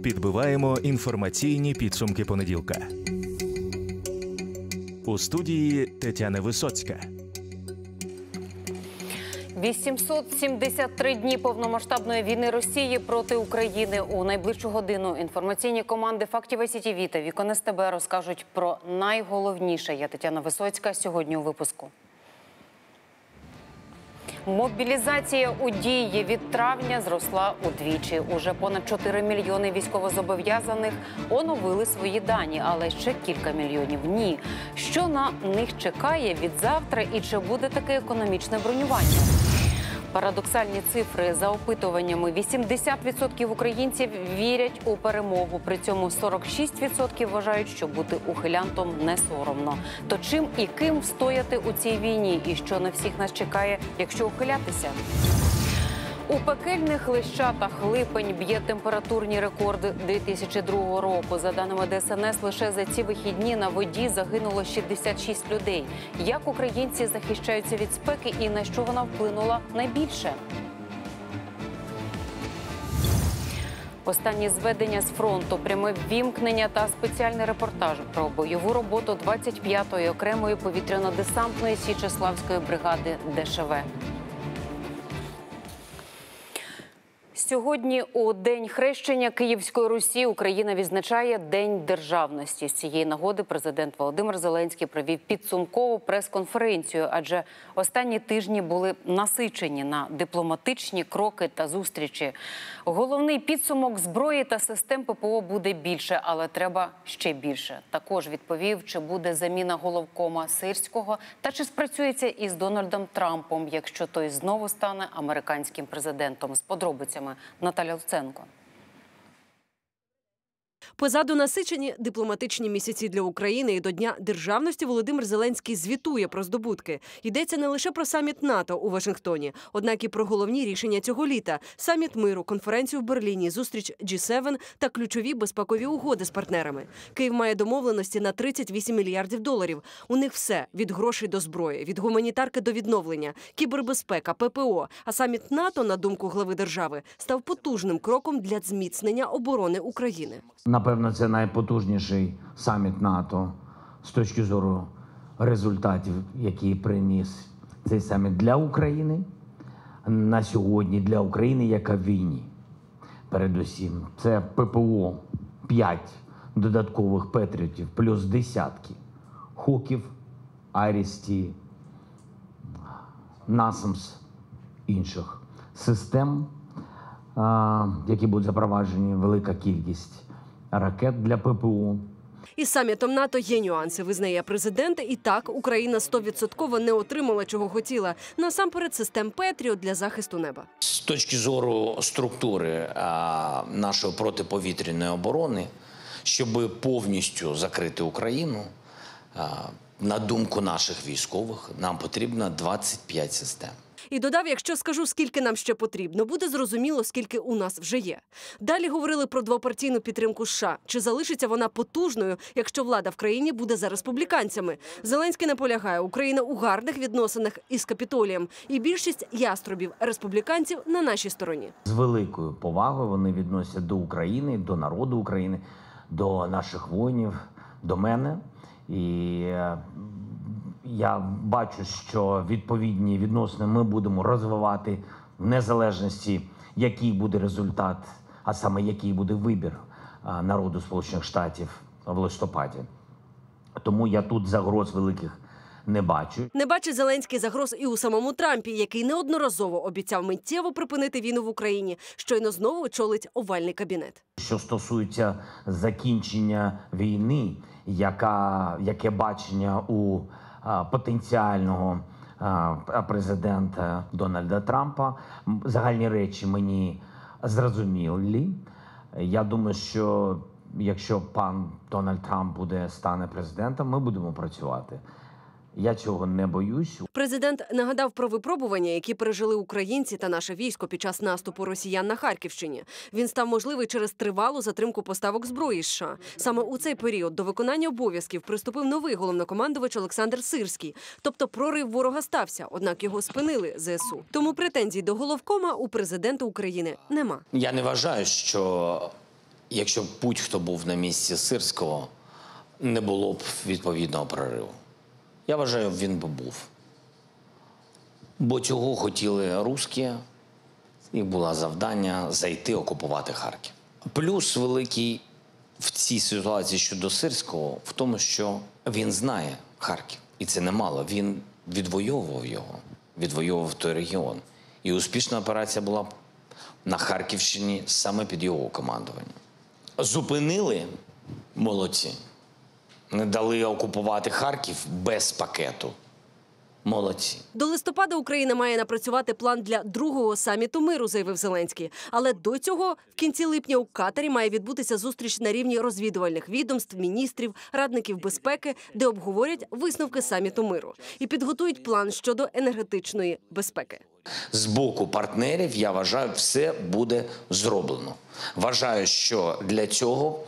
Підбиваємо інформаційні підсумки понеділка. У студії Тетяна Висоцька. 873 дні повномасштабної війни Росії проти України. У найближчу годину інформаційні команди «Фактів СІТВ» та «Вікон СТБ» розкажуть про найголовніше. Я Тетяна Висоцька. Сьогодні у випуску. Мобілізація у дії від травня зросла удвічі. Уже понад 4 мільйони військовозобов'язаних оновили свої дані, але ще кілька мільйонів – ні. Що на них чекає від завтра і чи буде таке економічне бронювання? Парадоксальні цифри. За опитуваннями 80% українців вірять у перемогу. При цьому 46% вважають, що бути ухилянтом не соромно. То чим і ким встояти у цій війні? І що на всіх нас чекає, якщо ухилятися? У пекельних Лещатах липень б'є температурні рекорди 2002 року. За даними ДСНС, лише за ці вихідні на воді загинуло 66 людей. Як українці захищаються від спеки і на що вона вплинула найбільше? Останні зведення з фронту, пряме ввімкнення та спеціальний репортаж про бойову роботу 25-ї окремої повітряно-десантної Січеславської бригади ДШВ. Сьогодні, у День хрещення Київської Русі, Україна відзначає День державності. З цієї нагоди президент Володимир Зеленський провів підсумкову прес-конференцію, адже останні тижні були насичені на дипломатичні кроки та зустрічі. Головний підсумок: зброї та систем ППО буде більше, але треба ще більше. Також відповів, чи буде заміна головкома Сирського та чи спрацюється із Дональдом Трампом, якщо той знову стане американським президентом. З подробицями Наталя Луценко. Позаду насичені дипломатичні місяці для України, і до Дня державності Володимир Зеленський звітує про здобутки. Йдеться не лише про саміт НАТО у Вашингтоні, однак і про головні рішення цього літа – саміт миру, конференцію в Берліні, зустріч G7 та ключові безпекові угоди з партнерами. Київ має домовленості на 38 мільярдів доларів. У них все – від грошей до зброї, від гуманітарки до відновлення, кібербезпека, ППО. А саміт НАТО, на думку глави держави, став потужним кроком для зміцнення оборони України. Напевно, це найпотужніший саміт НАТО з точки зору результатів, які приніс цей саміт для України, на сьогодні для України, яка в війні. Передусім, це ППО 5 додаткових Петріотів, плюс десятки Хоків, Айріс-Т, Насамс, інших систем, які будуть запроваджені, велика кількість ракет для ППО. Із самітом НАТО є нюанси, визнає президент. І так, Україна 100% не отримала, чого хотіла. Насамперед, систем Петріот для захисту неба. З точки зору структури нашої протиповітряної оборони, щоб повністю закрити Україну, на думку наших військових, нам потрібно 25 систем. І додав, якщо скажу, скільки нам ще потрібно, буде зрозуміло, скільки у нас вже є. Далі говорили про двопартійну підтримку США. Чи залишиться вона потужною, якщо влада в країні буде за республіканцями? Зеленський наполягає, Україна у гарних відносинах із Капітолієм. І більшість яструбів республіканців на нашій стороні. З великою повагою вони відносяться до України, до народу України, до наших воїнів, до мене. І я бачу, що відповідні відносини ми будемо розвивати в незалежності, який буде результат, а саме який буде вибір народу Сполучених Штатів в листопаді. Тому я тут загроз великих не бачу. Не бачить Зеленський загроз і у самому Трампі, який неодноразово обіцяв миттєво припинити війну в Україні, щойно знову очолить овальний кабінет. Що стосується закінчення війни, яке бачення у потенціального президента Дональда Трампа, загальні речі мені зрозумілі. Я думаю, що якщо пан Дональд Трамп стане президентом, ми будемо працювати. Я цього не боюсь. Президент нагадав про випробування, які пережили українці та наше військо під час наступу росіян на Харківщині. Він став можливий через тривалу затримку поставок зброї з США. Саме у цей період до виконання обов'язків приступив новий головнокомандувач Олександр Сирський. Тобто прорив ворога стався, однак його спинили ЗСУ. Тому претензій до головкома у президента України нема. Я не вважаю, що якщо б будь-хто був на місці Сирського, не було б відповідного прориву. Я вважаю, він би був. Бо цього хотіли русські, їх було завдання зайти, окупувати Харків. Плюс великий в цій ситуації щодо Сирського в тому, що він знає Харків. І це немало. Він відвоював його, відвоював той регіон. І успішна операція була на Харківщині саме під його командуванням. Зупинили – молодці. Не дали окупувати Харків без пакету. Молодці. До листопада Україна має напрацювати план для другого саміту миру, заявив Зеленський. Але до цього в кінці липня у Катарі має відбутися зустріч на рівні розвідувальних відомств, міністрів, радників безпеки, де обговорять висновки саміту миру і підготують план щодо енергетичної безпеки. З боку партнерів, я вважаю, все буде зроблено. Вважаю, що для цього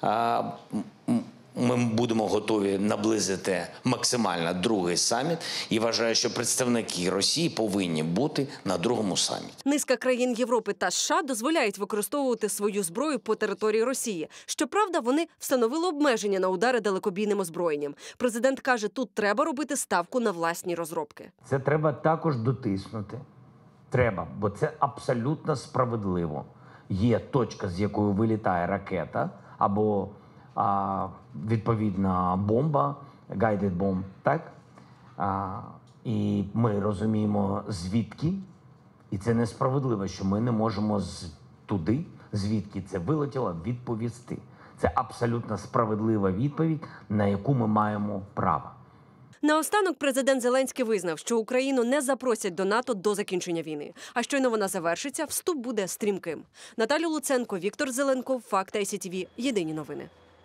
ми будемо готові наблизити максимально другий саміт. І вважаю, що представники Росії повинні бути на другому саміті. Низка країн Європи та США дозволяють використовувати свою зброю по території Росії. Щоправда, вони встановили обмеження на удари далекобійним озброєнням. Президент каже, тут треба робити ставку на власні розробки. Це треба також дотиснути. Треба, бо це абсолютно справедливо. Є точка, з якої вилітає ракета або відповідна бомба, guided bomb, так? І ми розуміємо, звідки. І це несправедливо, що ми не можемо туди, звідки це вилетіло, відповісти. Це абсолютно справедлива відповідь, на яку ми маємо право. Наостанок президент Зеленський визнав, що Україну не запросять до НАТО до закінчення війни. А щойно вона завершиться, вступ буде стрімким. Наталя Луценко, Віктор Зеленков, Факт ICTV. Єдині новини.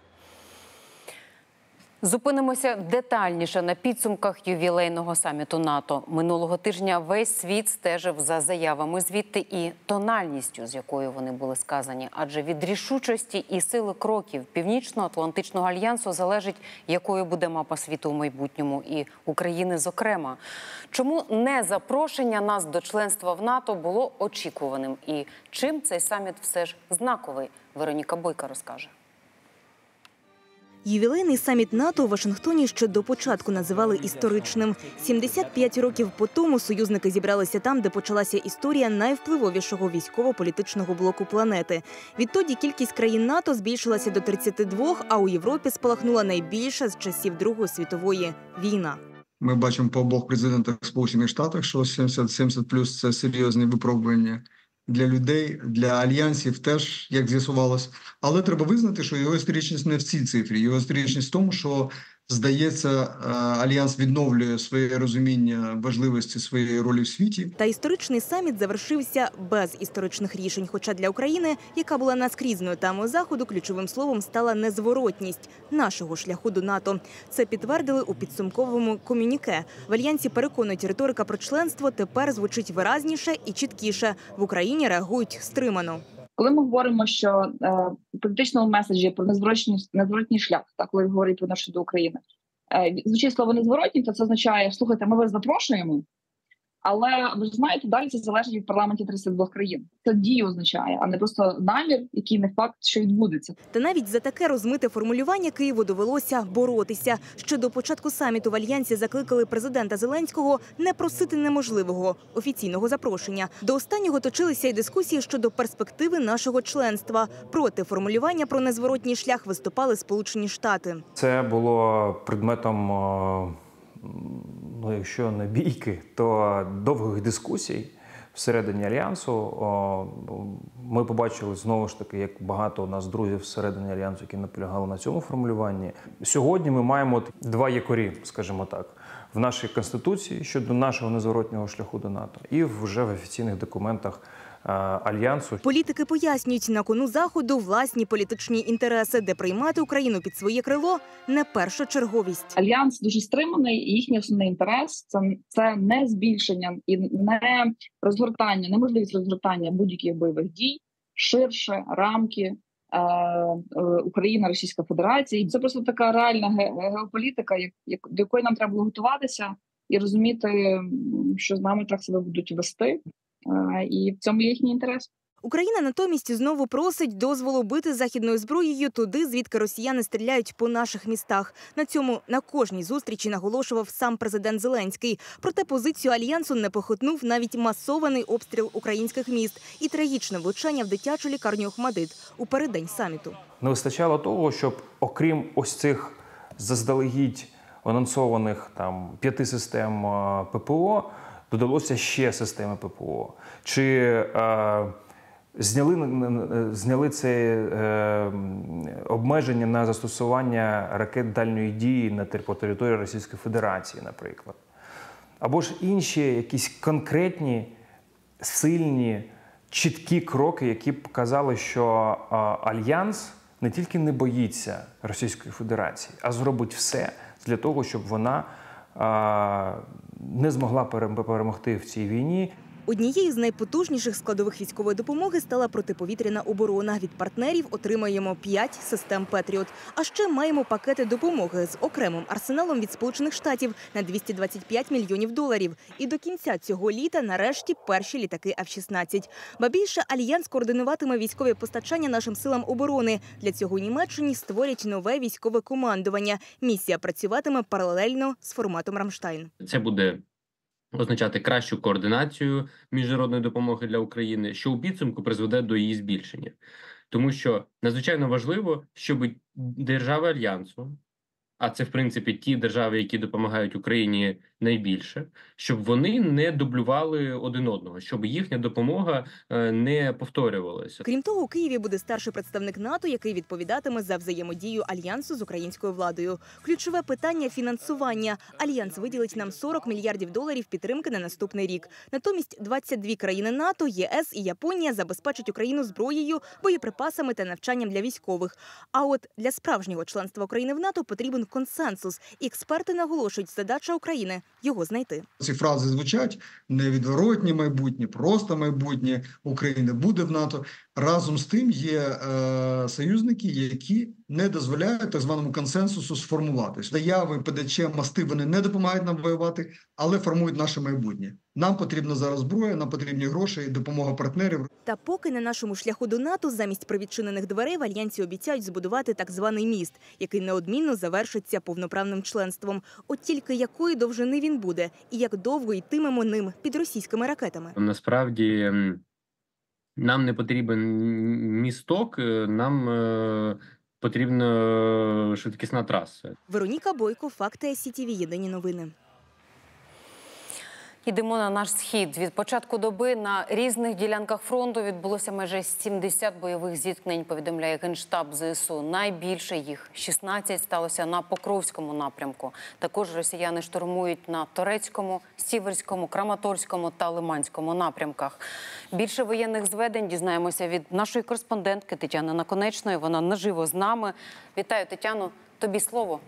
Зупинимося детальніше на підсумках ювілейного саміту НАТО. Минулого тижня весь світ стежив за заявами звідти і тональністю, з якою вони були сказані. Адже від рішучості і сили кроків Північно-Атлантичного альянсу залежить, якою буде мапа світу у майбутньому, і України зокрема. Чому не запрошення нас до членства в НАТО було очікуваним? І чим цей саміт все ж знаковий? Вероніка Бойка розкаже. Ювілейний саміт НАТО у Вашингтоні ще до початку називали історичним. 75 років по тому союзники зібралися там, де почалася історія найвпливовішого військово-політичного блоку планети. Відтоді кількість країн НАТО збільшилася до 32, а у Європі спалахнула найбільша з часів Другої світової – війна. Ми бачимо по обох президентах Сполучених Штатів, що 70+ – це серйозне випробування для людей, для альянсів теж, як з'ясувалось. Але треба визнати, що його історичність не в цій цифрі. Його історичність в тому, що, здається, альянс відновлює своє розуміння важливості своєї ролі в світі. Та історичний саміт завершився без історичних рішень. Хоча для України, яка була наскрізною темою Заходу, ключовим словом стала незворотність нашого шляху до НАТО. Це підтвердили у підсумковому комюніке. В альянсі переконують, риторика про членство тепер звучить виразніше і чіткіше. В Україні реагують стримано. Коли ми говоримо, що в політичному меседжі про незворотній шлях, так, коли говорять про нашу до України, звучить слово «незворотній», то це означає, слухайте, ми вас запрошуємо, але ви ж знаєте, далі це залежить від парламентів 32 країн. Це дію означає, а не просто намір, який не факт, що відбудеться. Та навіть за таке розмите формулювання Києву довелося боротися. Ще до початку саміту в Альянсі закликали президента Зеленського не просити неможливого – офіційного запрошення. До останнього точилися й дискусії щодо перспективи нашого членства. Проти формулювання про незворотній шлях виступали Сполучені Штати. Це було предметом, якщо не бійки, то довгих дискусій всередині Альянсу. Ми побачили, знову ж таки, як багато у нас друзів всередині Альянсу, які наполягали на цьому формулюванні. Сьогодні ми маємо два якорі, скажімо так, в нашій Конституції щодо нашого незворотнього шляху до НАТО і вже в офіційних документах Альянсу. Політики пояснюють, на кону Заходу власні політичні інтереси, де приймати Україну під своє крило – не першочерговість. Альянс дуже стриманий, і їхній основний інтерес – це не збільшення і не розгортання, неможливість розгортання будь-яких бойових дій, ширше рамки Україна, Російська Федерація. Це просто така реальна геополітика, до якої нам треба було готуватися і розуміти, що з нами так себе будуть вести. І в цьому є їхній інтерес. Україна натомість знову просить дозволу бити західною зброєю туди, звідки росіяни стріляють по наших містах. На цьому на кожній зустрічі наголошував сам президент Зеленський. Проте позицію Альянсу не похитнув навіть масований обстріл українських міст і трагічне влучання в дитячу лікарню «Охмадит» у переддень саміту. Не вистачало того, щоб окрім ось цих заздалегідь анонсованих 5 систем ППО, додалося ще системи ППО. Чи зняли це обмеження на застосування ракет дальньої дії по території Російської Федерації, наприклад. Або ж інші якісь конкретні, сильні, чіткі кроки, які б показали, що Альянс не тільки не боїться Російської Федерації, а зробить все для того, щоб вона не змогла перемогти в цій війні. Однією з найпотужніших складових військової допомоги стала протиповітряна оборона. Від партнерів отримаємо 5 систем «Петріот». А ще маємо пакети допомоги з окремим арсеналом від Сполучених Штатів на $225 мільйонів. І до кінця цього літа нарешті перші літаки F-16. Ба більше, Альянс координуватиме військові постачання нашим силам оборони. Для цього у Німеччині створять нове військове командування. Місія працюватиме паралельно з форматом «Рамштайн». Це буде означати кращу координацію міжнародної допомоги для України, що у підсумку призведе до її збільшення. Тому що надзвичайно важливо, щоб держави Альянсу, а це, в принципі, ті держави, які допомагають Україні найбільше, щоб вони не дублювали один одного, щоб їхня допомога не повторювалася. Крім того, у Києві буде старший представник НАТО, який відповідатиме за взаємодію Альянсу з українською владою. Ключове питання – фінансування. Альянс виділить нам $40 мільярдів підтримки на наступний рік. Натомість 22 країни НАТО, ЄС і Японія забезпечать Україну зброєю, боєприпасами та навчанням для військових. А от для справжнього членства України в НАТО потрібен консенсус. І експерти наголошують, задача України – його знайти. Ці фрази звучать: невідворотнє майбутнє, просто майбутнє України буде в НАТО. Разом з тим є союзники, які не дозволяють так званому консенсусу сформуватися. Заяви, ПДЧ, мости, вони не допомагають нам воювати, але формують наше майбутнє. Нам потрібна зараз зброя, нам потрібні гроші і допомога партнерів. Та поки на нашому шляху до НАТО замість привідчинених дверей в Альянсі обіцяють збудувати так званий міст, який неодмінно завершиться повноправним членством. От тільки якої довжини він буде і як довго йтимемо ним під російськими ракетами. Насправді нам не потрібен місток, нам потрібна швидкісна траса. Вероніка Бойко, Факти СІТВ, єдині новини. Йдемо на наш схід. Від початку доби на різних ділянках фронту відбулося майже 70 бойових зіткнень, повідомляє Генштаб ЗСУ. Найбільше їх – 16 сталося на Покровському напрямку. Також росіяни штурмують на Торецькому, Сіверському, Краматорському та Лиманському напрямках. Більше воєнних зведень дізнаємося від нашої кореспондентки Тетяни Наконечної. Вона наживо з нами. Вітаю, Тетяно. Тобі слово.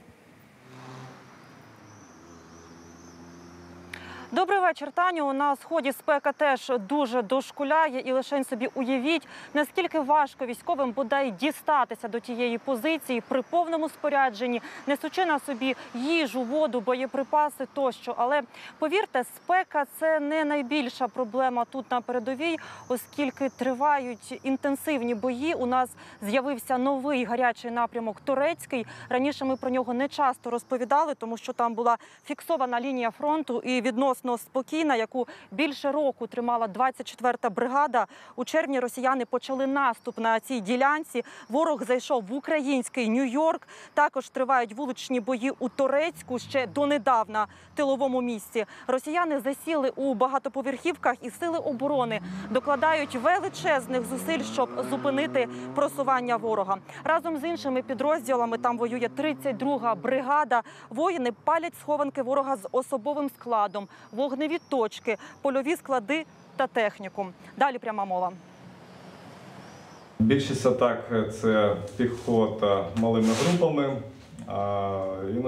Добрий вечір, Таню. На сході спека теж дуже дошкуляє. І лише собі уявіть, наскільки важко військовим бодай дістатися до тієї позиції при повному спорядженні, несучи на собі їжу, воду, боєприпаси тощо. Але, повірте, спека – це не найбільша проблема тут на передовій, оскільки тривають інтенсивні бої. У нас з'явився новий гарячий напрямок Торецький. Раніше ми про нього не часто розповідали, тому що там була фіксована лінія фронту і відносно спокійна, яку більше року тримала 24-та бригада. У червні росіяни почали наступ на цій ділянці. Ворог зайшов в український Нью-Йорк. Також тривають вуличні бої у Торецьку, ще донедавна тиловому місці. Росіяни засіли у багатоповерхівках, і сили оборони докладають величезних зусиль, щоб зупинити просування ворога. Разом з іншими підрозділами там воює 32-га бригада. Воїни палять схованки ворога з особовим складом, вогневі точки, польові склади та техніку. Далі пряма мова. Більшість атак – це піхота малими групами, а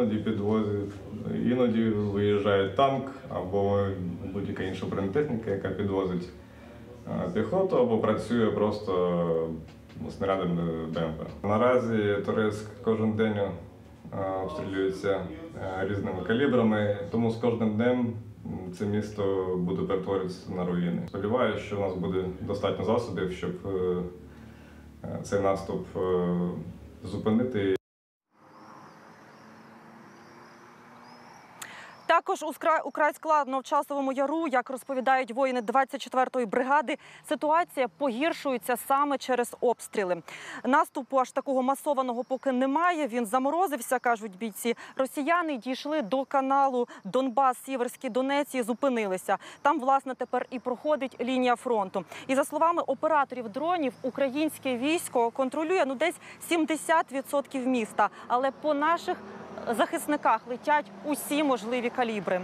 іноді виїжджає танк або будь-яка інша бронетехніка, яка підвозить піхоту або працює просто снарядами БМП. Наразі Торецьк кожен день обстрілюються різними калібрами. Тому з кожним днем це місто буде перетворюватися на руїни. Сподіваюся, що у нас буде достатньо засобів, щоб цей наступ зупинити. Також украй складно в Часовому Яру, як розповідають воїни 24-ї бригади, ситуація погіршується саме через обстріли. Наступу аж такого масованого поки немає, він заморозився, кажуть бійці. Росіяни дійшли до каналу Донбас-Сіверський Донець і зупинилися. Там, власне, тепер і проходить лінія фронту. І за словами операторів дронів, українське військо контролює десь 70% міста, але по наших захисниках летять усі можливі калібри.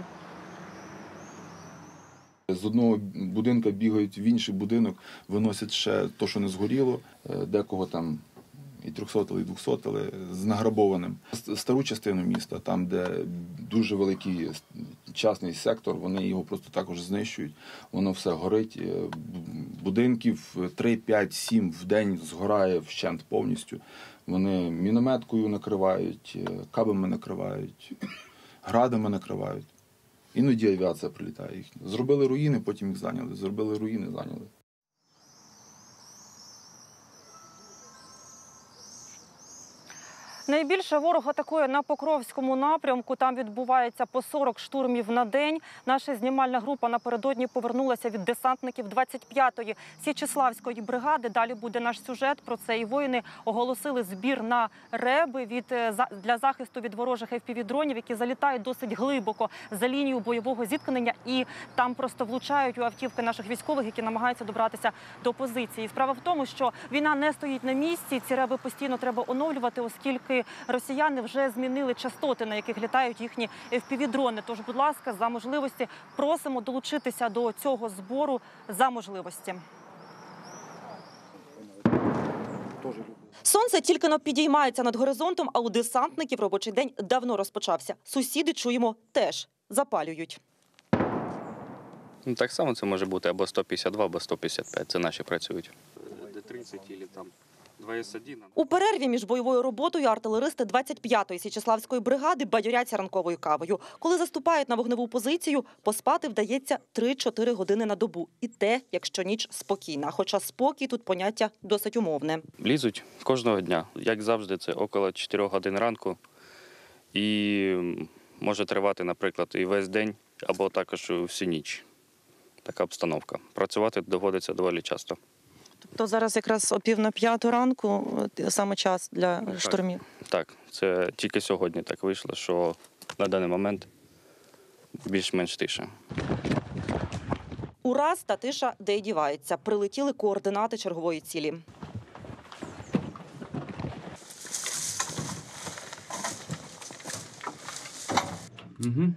З одного будинку бігають в інший будинок, виносять ще те, що не згоріло, декого там і 300, і 200, але з награбованим. Стару частину міста, там, де дуже великий частний сектор, вони його просто також знищують, воно все горить. Будинків 3, 5, 7 в день згорає вщент повністю. Вони мінометкою накривають, кабами накривають, градами накривають. Іноді авіація прилітає. Зробили руїни, потім їх зайняли. Зробили руїни, зайняли. Найбільше ворог атакує на Покровському напрямку. Там відбувається по 40 штурмів на день. Наша знімальна група напередодні повернулася від десантників 25-ї Січеславської бригади. Далі буде наш сюжет про це. І воїни оголосили збір на реби для захисту від ворожих FPV-дронів, які залітають досить глибоко за лінію бойового зіткнення. І там просто влучають у автівки наших військових, які намагаються добратися до позиції. Справа в тому, що війна не стоїть на місці. Ці реби постійно треба оновлювати, оскільки росіяни вже змінили частоти, на яких літають їхні FPV-дрони. Тож, будь ласка, за можливості просимо долучитися до цього збору за можливості. Сонце тільки підіймається над горизонтом, а у десантників робочий день давно розпочався. Сусіди, чуємо, теж запалюють. Так само це може бути або 152, або 155. Це наші працюють. Д-30 або там 2С1. У перерві між бойовою роботою артилеристи 25-ї Січеславської бригади бадьоряться ранковою кавою. Коли заступають на вогневу позицію, поспати вдається 3-4 години на добу. І те, якщо ніч спокійна. Хоча спокій тут поняття досить умовне. Лізуть кожного дня. Як завжди, це около 4 годин ранку. І може тривати, наприклад, і весь день, або також всю ніч. Така обстановка. Працювати доводиться доволі часто. Тобто зараз якраз о 4:45 ранку саме час для штурмів? Так, це тільки сьогодні так вийшло, що на даний момент більш-менш тиша. Ураз та тиша де й дівається. Прилетіли координати чергової цілі. Угу.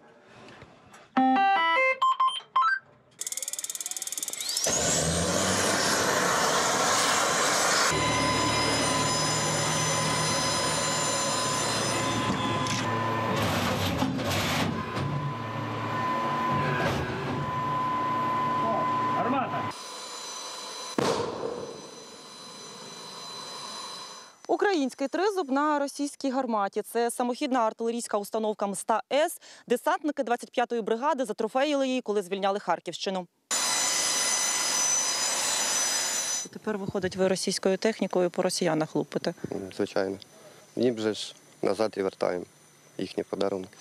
Український тризуб на російській гарматі. Це самохідна артилерійська установка МСТА-С. Десантники 25-ї бригади затрофеїли її, коли звільняли Харківщину. Тепер, виходить, ви російською технікою по росіянах лупите? Звичайно. Їм же ж назад і вертаємо їхні подарунки.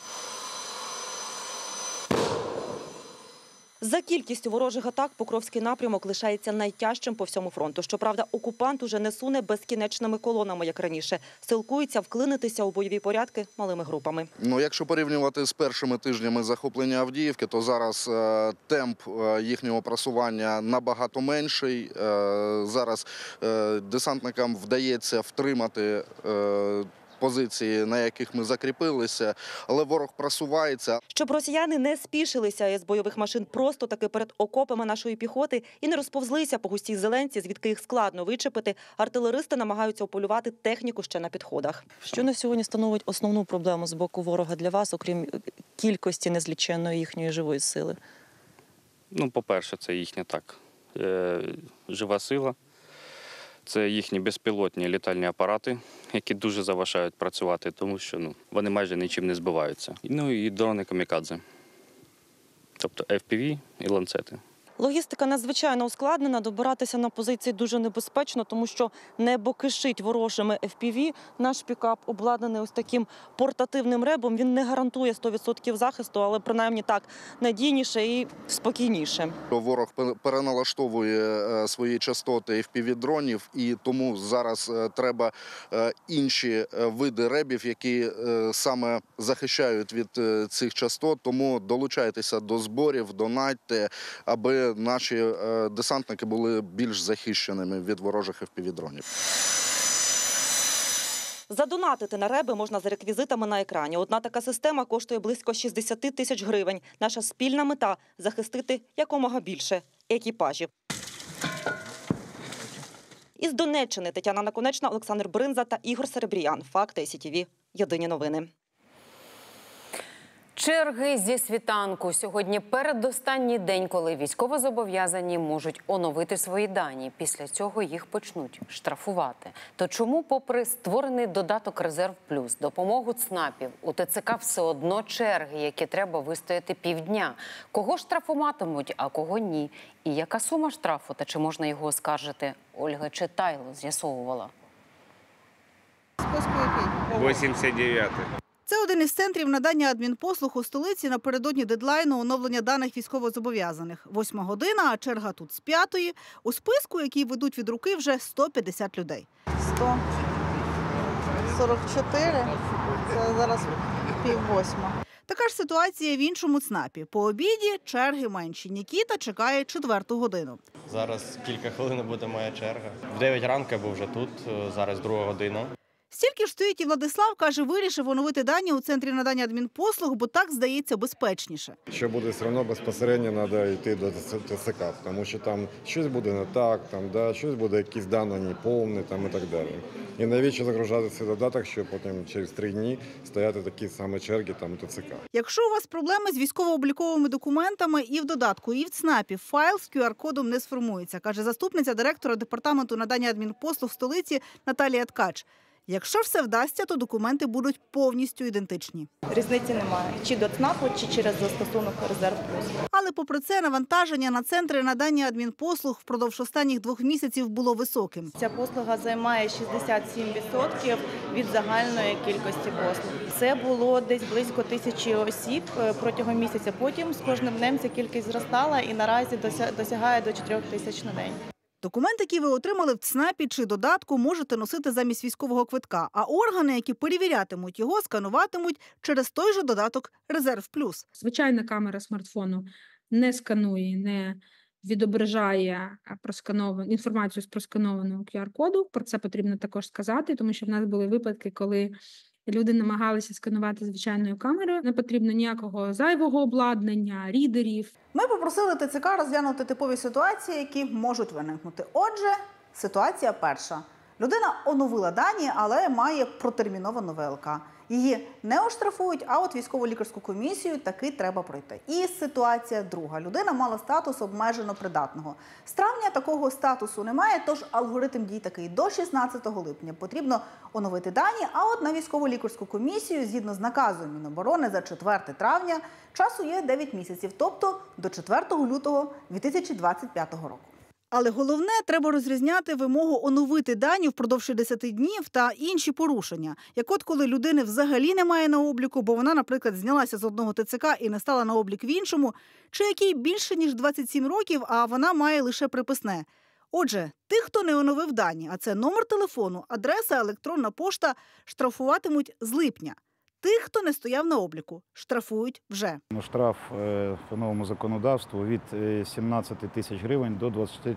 За кількістю ворожих атак Покровський напрямок лишається найтяжчим по всьому фронту. Щоправда, окупант уже не суне безкінечними колонами, як раніше. Силкується вклинитися у бойові порядки малими групами. Якщо порівнювати з першими тижнями захоплення Авдіївки, то зараз темп їхнього просування набагато менший. Зараз десантникам вдається втримати позиції, на яких ми закріпилися, але ворог просувається. Щоб росіяни не спішилися із бойових машин просто таки перед окопами нашої піхоти і не розповзлися по густій зеленці, звідки їх складно вичепити, артилеристи намагаються ополювати техніку ще на підходах. Що на сьогодні становить основну проблему з боку ворога для вас, окрім кількості незліченної їхньої живої сили? По-перше, це їхня жива сила. Це їхні безпілотні літальні апарати, які дуже заважають працювати, тому що вони майже нічим не збиваються. І дрони камікадзе, тобто FPV і ланцети. Логістика надзвичайно ускладнена, добиратися на позиції дуже небезпечно, тому що небо кишить ворожими FPV. Наш пікап обладнаний ось таким портативним ребом. Він не гарантує 100% захисту, але принаймні так надійніше і спокійніше. Ворог переналаштовує свої частоти FPV-дронів, і тому зараз треба інші види ребів, які саме захищають від цих частот. Тому долучайтеся до зборів, донатьте, аби наші десантники були більш захищеними від ворожих FPV-дронів. Задонатити на реби можна за реквізитами на екрані. Одна така система коштує близько 60 тисяч гривень. Наша спільна мета – захистити якомога більше екіпажів. Із Донеччини Тетяна Наконечна, Олександр Бринза та Ігор Серебріян. Факти СІТВ. Єдині новини. Черги зі світанку. Сьогодні передостанній день, коли військовозобов'язані можуть оновити свої дані. Після цього їх почнуть штрафувати. То чому, попри створений додаток «Резерв Плюс», допомогу ЦНАПів, у ТЦК все одно черги, які треба вистояти півдня? Кого штрафуватимуть, а кого ні? І яка сума штрафу, та чи можна його оскаржити? Ольга Читайло з'ясовувала. 89-й. Це один із центрів надання адмінпослуг у столиці напередодні дедлайну оновлення даних військовозобов'язаних. 8 година, а черга тут з 5-ї. У списку, який ведуть від руки, вже 150 людей. 144, це зараз 7:30. Така ж ситуація в іншому ЦНАПі. По обіді черги менші. Нікіта чекає 4-ту годину. Зараз кілька хвилин буде моя черга. В 9 ранку я був вже тут, зараз 2 година. Стільки ж стоїть і Владислав, каже, вирішив оновити дані у центрі надання адмінпослуг, бо так, здається, безпечніше. Що буде все одно безпосередньо треба йти до ТЦК, тому що там щось буде не так, щось буде якісь дані неповні і так далі. І навіщо загружати цей додаток, щоб потім через 3 дні стояти такі самі черги у ТЦК. Якщо у вас проблеми з військово-обліковими документами і в додатку, і в ЦНАПі, файл з QR-кодом не сформується, каже заступниця директора департаменту надання адмінпослуг в столиці Наталія Ткач. Якщо все вдасться, то документи будуть повністю ідентичні. Різниці немає. Чи до ЦНАПу, чи через застосунок «Резерв Плюс». Але попри це, навантаження на центри надання адмінпослуг впродовж останніх 2 місяців було високим. Ця послуга займає 67% від загальної кількості послуг. Це було десь близько 1000 осіб протягом місяця. Потім з кожним днем ця кількість зростала і наразі досягає до 4000 на день. Документ, який ви отримали в ЦНАПі чи додатку, можете носити замість військового квитка, а органи, які перевірятимуть його, скануватимуть через той же додаток «Резерв Плюс». Звичайна камера смартфону не сканує, не відображає інформацію з просканованого QR-коду. Про це потрібно також сказати, тому що в нас були випадки, коли люди намагалися сканувати звичайною камерою. Не потрібно ніякого зайвого обладнання, рідерів. Ми попросили ТЦК розглянути типові ситуації, які можуть виникнути. Отже, ситуація перша. Людина оновила дані, але має протерміновану ВЛК. Її не оштрафують, а от військово-лікарську комісію таки треба пройти. І ситуація друга. Людина мала статус обмежено придатного. З травня такого статусу немає, тож алгоритм дій такий. До 16 липня потрібно оновити дані, а от на військово-лікарську комісію, згідно з наказом Міноборони за 4 травня, часу є 9 місяців, тобто до 4 лютого 2025 року. Але головне, треба розрізняти вимогу оновити дані впродовж 60 днів та інші порушення. Як от коли людини взагалі немає на обліку, бо вона, наприклад, знялася з одного ТЦК і не стала на облік в іншому, чи якій більше, ніж 27 років, а вона має лише приписне. Отже, тих, хто не оновив дані, а це номер телефону, адреса, електронна пошта, штрафуватимуть з липня. Тих, хто не стояв на обліку, штрафують вже. Штраф по новому законодавству від 17 тисяч гривень до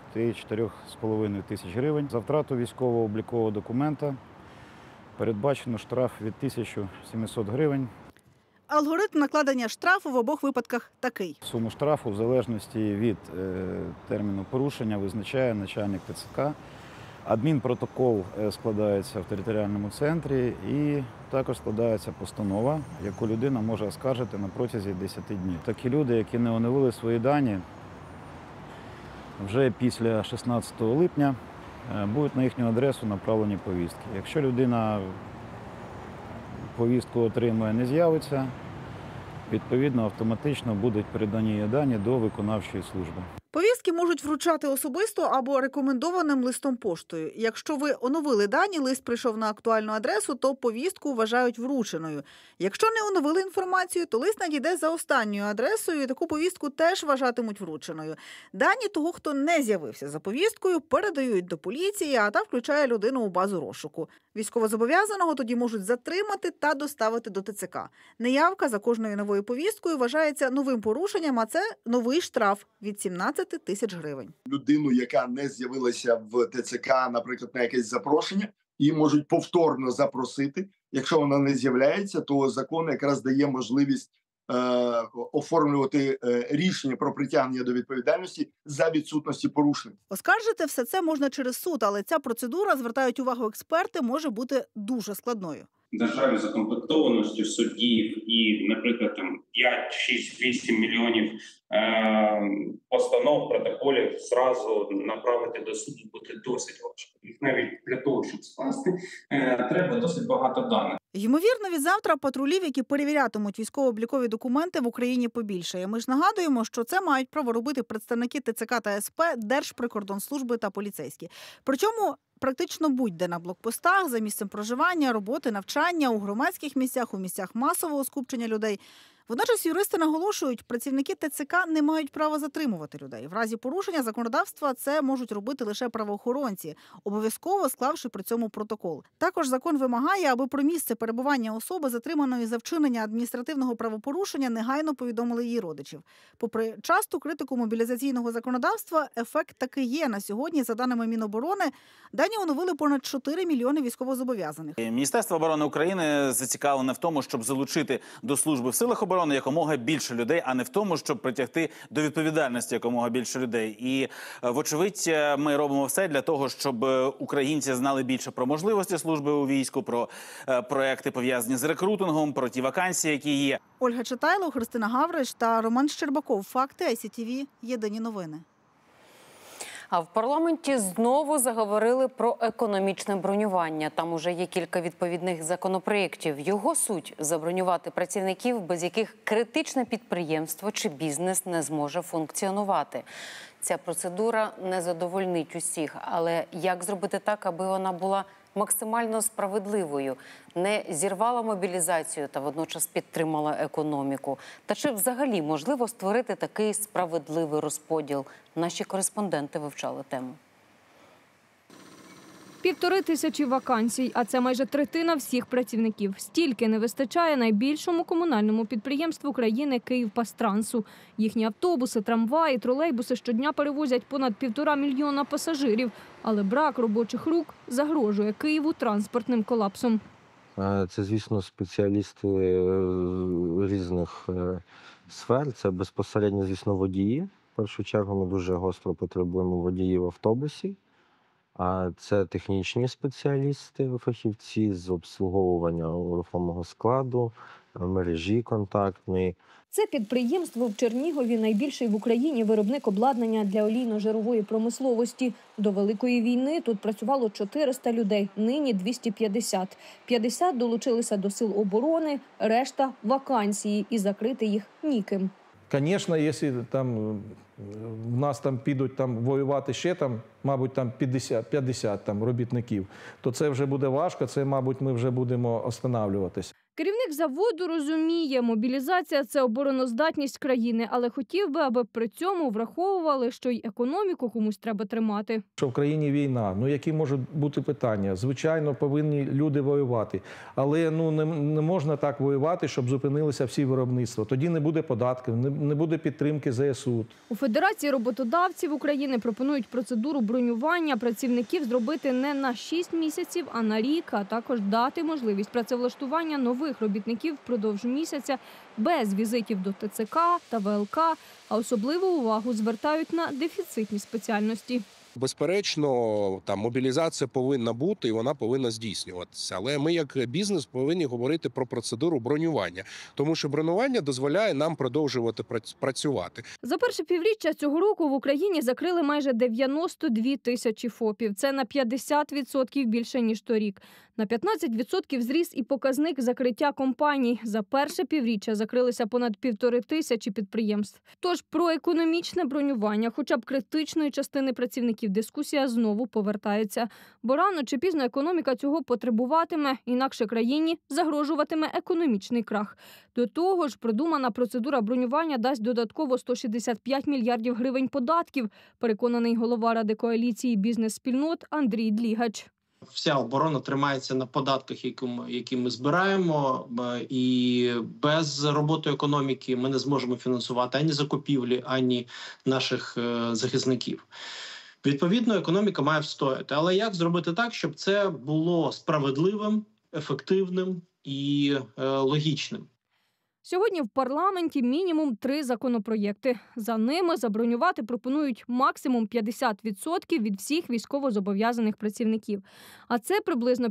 24,5 тисяч гривень. За втрату військово-облікового документа передбачено штраф від 1700 гривень. Алгоритм накладення штрафу в обох випадках такий. Суму штрафу в залежності від терміну порушення визначає начальник ТЦК. Адмінпротокол складається в територіальному центрі і також складається постанова, яку людина може оскаржити на протязі 10 днів. Такі люди, які не оновили свої дані, вже після 16 липня будуть на їхню адресу направлені повістки. Якщо людина повістку отримує, не з'явиться, відповідно, автоматично будуть передані її дані до виконавчої служби. Повістки можуть вручати особисто або рекомендованим листом поштою. Якщо ви оновили дані, лист прийшов на актуальну адресу, то повістку вважають врученою. Якщо не оновили інформацію, то лист надійде за останньою адресою, і таку повістку теж вважатимуть врученою. Дані того, хто не з'явився за повісткою, передають до поліції, а та включає людину у базу розшуку. Військовозобов'язаного тоді можуть затримати та доставити до ТЦК. Неявка за кожною новою повісткою вважається новим порушенням, а це новий штраф від 17 тисяч гривень. Людину, яка не з'явилася в ТЦК, наприклад, на якесь запрошення, її можуть повторно запросити. Якщо вона не з'являється, то закон якраз дає можливість оформлювати рішення про притягнення до відповідальності за відсутності порушень. Оскаржити все це можна через суд, але ця процедура, звертають увагу експерти, може бути дуже складною. Державі закомплектованості суддів і, наприклад, там 5, 6, 8 мільйонів постанов, протоколів зразу направити до суду буде досить важко. Їх навіть для того, щоб скласти, треба досить багато даних. Ймовірно, від завтра патрулів, які перевірятимуть військово-облікові документи, в Україні побільшає. Ми ж нагадуємо, що це мають право робити представники ТЦК та СП, Держприкордонслужби та поліцейські. Причому практично будь-де на блокпостах, за місцем проживання, роботи, навчання, у громадських місцях, у місцях масового скупчення людей. Водночас юристи наголошують, працівники ТЦК не мають права затримувати людей. В разі порушення законодавства це можуть робити лише правоохоронці, обов'язково склавши при цьому протокол. Також закон вимагає, аби про місце перебування особи, затриманої за вчинення адміністративного правопорушення, негайно повідомили її родичів. Попри часту критику мобілізаційного законодавства, ефект таки є. На сьогодні, за даними Міноборони, дані оновили понад 4 мільйони військовозобов'язаних. Міністерство оборони України зацікавлене в тому, щоб залучити до служби в силах оборони якомога більше людей, а не в тому, щоб притягти до відповідальності якомога більше людей. І, вочевидь, ми робимо все для того, щоб українці знали більше про можливості служби у війську, про проекти, пов'язані з рекрутингом, про ті вакансії, які є. Ольга Читайло, Христина Гавриш та Роман Щербаков. Факти ICTV. Єдині новини. А в парламенті знову заговорили про економічне бронювання. Там уже є кілька відповідних законопроєктів. Його суть – забронювати працівників, без яких критичне підприємство чи бізнес не зможе функціонувати. Ця процедура не задовольнить усіх. Але як зробити так, аби вона була максимально справедливою, не зірвала мобілізацію та водночас підтримала економіку? Та чи взагалі можливо створити такий справедливий розподіл? Наші кореспонденти вивчали тему. 1500 вакансій, а це майже третина всіх працівників. Стільки не вистачає найбільшому комунальному підприємству країни «Київпастрансу». Їхні автобуси, трамваї, тролейбуси щодня перевозять понад 1,5 мільйона пасажирів. Але брак робочих рук загрожує Києву транспортним колапсом. Це, звісно, спеціалісти різних сфер. Це безпосередньо, звісно, водії. В першу чергу ми дуже гостро потребуємо водіїв в автобусі. А це технічні спеціалісти, фахівці з обслуговування рухомого складу, мережі контактної. Це підприємство в Чернігові – найбільший в Україні виробник обладнання для олійно-жирової промисловості. До Великої війни тут працювало 400 людей, нині 250. 50 долучилися до сил оборони, решта – вакансії, і закрити їх ніким. Звісно, якщо там в нас там підуть воювати ще мабуть, 50 робітників, то це вже буде важко, це, мабуть, ми вже будемо останавливатись. Керівник заводу розуміє, мобілізація – це обороноздатність країни, але хотів би, аби при цьому враховували, що й економіку комусь треба тримати. Що в країні війна, які можуть бути питання? Звичайно, повинні люди воювати, але не можна так воювати, щоб зупинилися всі виробництва. Тоді не буде податків, не буде підтримки ЗСУ. У Федерації роботодавців України пропонують процедуру бронювання працівників зробити не на 6 місяців, а на рік, а також дати можливість працевлаштування нових робітників впродовж місяця без візитів до ТЦК та ВЛК, а особливу увагу звертають на дефіцитні спеціальності. Безперечно, там мобілізація повинна бути і вона повинна здійснюватися. Але ми, як бізнес, повинні говорити про процедуру бронювання, тому що бронювання дозволяє нам продовжувати працювати. За перше півріччя цього року в Україні закрили майже 92 тисячі ФОПів. Це на 50% більше, ніж торік. На 15% зріс і показник закриття компаній. За перше півріччя закрилися понад 1500 підприємств. Тож про економічне бронювання, хоча б критичної частини працівників, дискусія знову повертається. Бо рано чи пізно економіка цього потребуватиме, інакше країні загрожуватиме економічний крах. До того ж, продумана процедура бронювання дасть додатково 165 мільярдів гривень податків, переконаний голова Ради коаліції бізнес-спільнот Андрій Длігач. Вся оборона тримається на податках, які ми збираємо, і без роботи економіки ми не зможемо фінансувати ані закупівлі, ані наших захисників. Відповідно, економіка має встояти. Але як зробити так, щоб це було справедливим, ефективним і логічним? Сьогодні в парламенті мінімум 3 законопроєкти. За ними забронювати пропонують максимум 50% від всіх військовозобов'язаних працівників. А це приблизно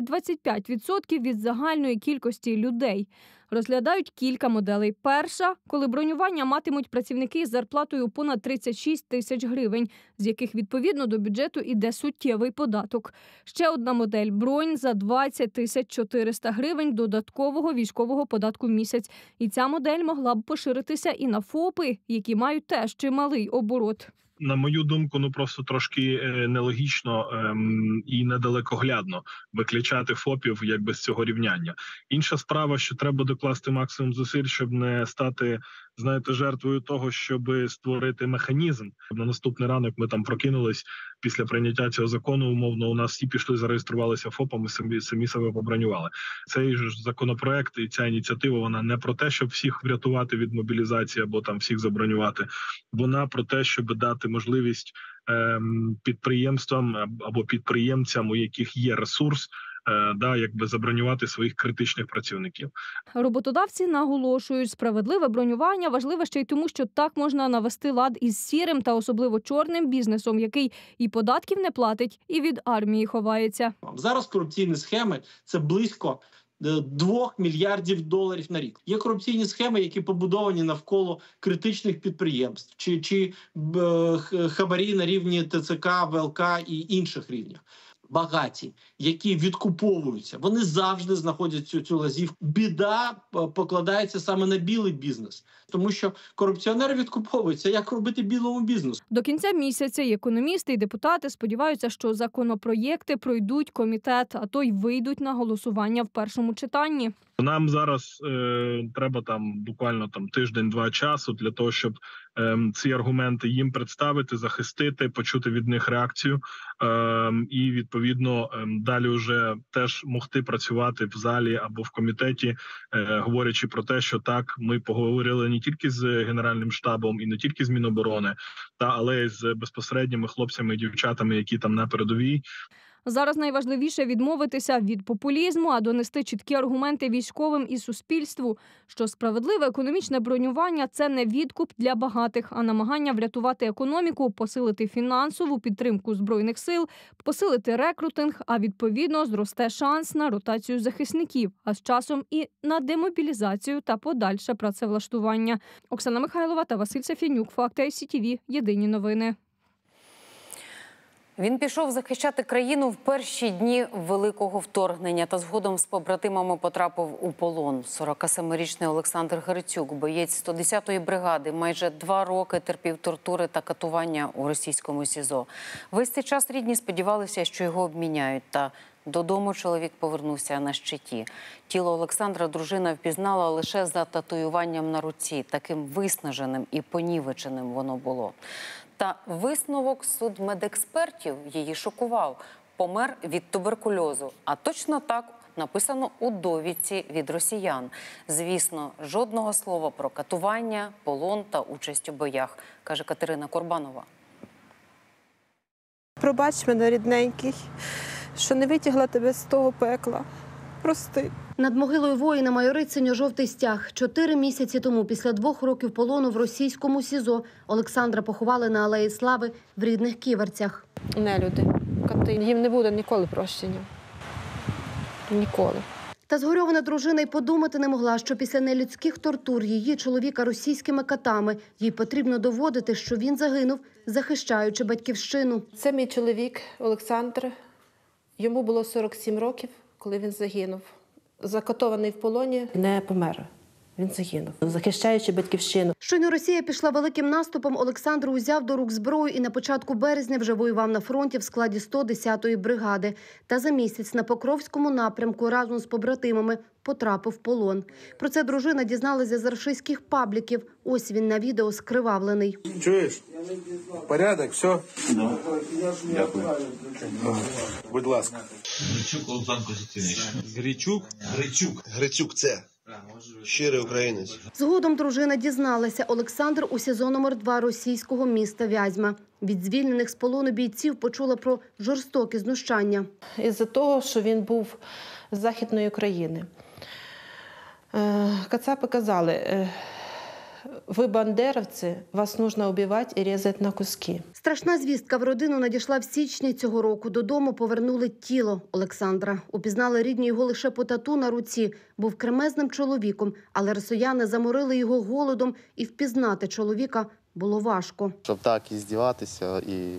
15-25% від загальної кількості людей. Розглядають кілька моделей. Перша – коли бронювання матимуть працівники з зарплатою понад 36 тисяч гривень, з яких відповідно до бюджету іде суттєвий податок. Ще одна модель – бронь за 20 400 гривень додаткового військового податку в місяць. І ця модель могла б поширитися і на ФОПи, які мають теж чималий оборот. На мою думку, просто трошки нелогічно і недалекоглядно виключати ФОПів якби з цього рівняння. Інша справа, що треба докласти максимум зусиль, щоб не стати, жертвою того, щоб створити механізм. На наступний ранок ми там прокинулись після прийняття цього закону, умовно, у нас всі пішли, зареєструвалися ФОПами, самі себе побронювали. Цей ж законопроект і ця ініціатива, вона не про те, щоб всіх врятувати від мобілізації або там всіх забронювати. Вона про те, щоб дати можливість підприємствам або підприємцям, у яких є ресурс, забронювати своїх критичних працівників. Роботодавці наголошують, справедливе бронювання важливе ще й тому, що так можна навести лад із сірим та особливо чорним бізнесом, який і податків не платить, і від армії ховається. Зараз корупційні схеми – це близько 2 мільярдів доларів на рік. Є корупційні схеми, які побудовані навколо критичних підприємств, чи хабарі на рівні ТЦК, ВЛК і інших рівнях. Багаті, які відкуповуються, вони завжди знаходять цю лазівку. Біда покладається саме на білий бізнес, тому що корупціонери відкуповуються. Як робити білому бізнесу? До кінця місяця і економісти, і депутати сподіваються, що законопроєкти пройдуть комітет, а то й вийдуть на голосування в першому читанні. Нам зараз треба буквально тиждень-два часу для того, щоб ці аргументи їм представити, захистити, почути від них реакцію і, відповідно, далі вже теж могти працювати в залі або в комітеті, говорячи про те, що так, ми поговорили не тільки з Генеральним штабом і не тільки з Міноборони, але й з безпосередніми хлопцями і дівчатами, які там на передовій. Зараз найважливіше відмовитися від популізму, а донести чіткі аргументи військовим і суспільству, що справедливе економічне бронювання – це не відкуп для багатих, а намагання врятувати економіку, посилити фінансову підтримку Збройних сил, посилити рекрутинг, а відповідно зросте шанс на ротацію захисників, а з часом і на демобілізацію та подальше працевлаштування. Оксана Михайлова та Василь Сафінюк. Факти ICTV. Єдині новини. Він пішов захищати країну в перші дні Великого вторгнення та згодом з побратимами потрапив у полон. 47-річний Олександр Грицюк, боєць 110-ї бригади, майже 2 роки терпів тортури та катування у російському СІЗО. Весь цей час рідні сподівалися, що його обміняють, та додому чоловік повернувся на щиті. Тіло Олександра дружина впізнала лише за татуюванням на руці. Таким виснаженим і понівеченим воно було. Та висновок судмедекспертів її шокував. Помер від туберкульозу. А точно так написано у довідці від росіян. Звісно, жодного слова про катування, полон та участь у боях, каже Катерина Корбанова. Пробач мене, рідненький, що не витягла тебе з того пекла. Прости. Над могилою воїна майорить синьо-жовтий стяг. 4 місяці тому, після 2 років полону в російському СІЗО, Олександра поховали на Алеї Слави в рідних Ківерцях. Нелюди, коти. Їм не буде ніколи прощення. Ніколи. Та згорьована дружина й подумати не могла, що після нелюдських тортур її чоловіка російськими катами їй потрібно доводити, що він загинув, захищаючи батьківщину. Це мій чоловік Олександр. Йому було 47 років, коли він загинув. Закатований в полоні, не помер. Він загинув, захищаючи батьківщину. Щойно Росія пішла великим наступом, Олександр узяв до рук зброю і на початку березня вже воював на фронті в складі 110-ї бригади. Та за місяць на Покровському напрямку разом з побратимами потрапив в полон. Про це дружина дізналася з рашистських пабліків. Ось він на відео скривавлений. Чуєш? Порядок? Все? Да. Дякую. Будь ласка. Грицюк Олександр Костянтинович. Грицюк. Грицюк це. Щирий українець. Згодом дружина дізналася, Олександр у СІЗО номер 2 російського міста Вязьма. Від звільнених з полону бійців почула про жорстокі знущання. Із-за того, що він був з Західної України. Кацапи казали, ви бандеровці, вас потрібно вбивати і різати на куски. Страшна звістка в родину надійшла в січні цього року. Додому повернули тіло Олександра. Упізнали рідні його лише по тату на руці. Був кремезним чоловіком, але росіяни заморили його голодом, і впізнати чоловіка було важко. Щоб так і здіватися, і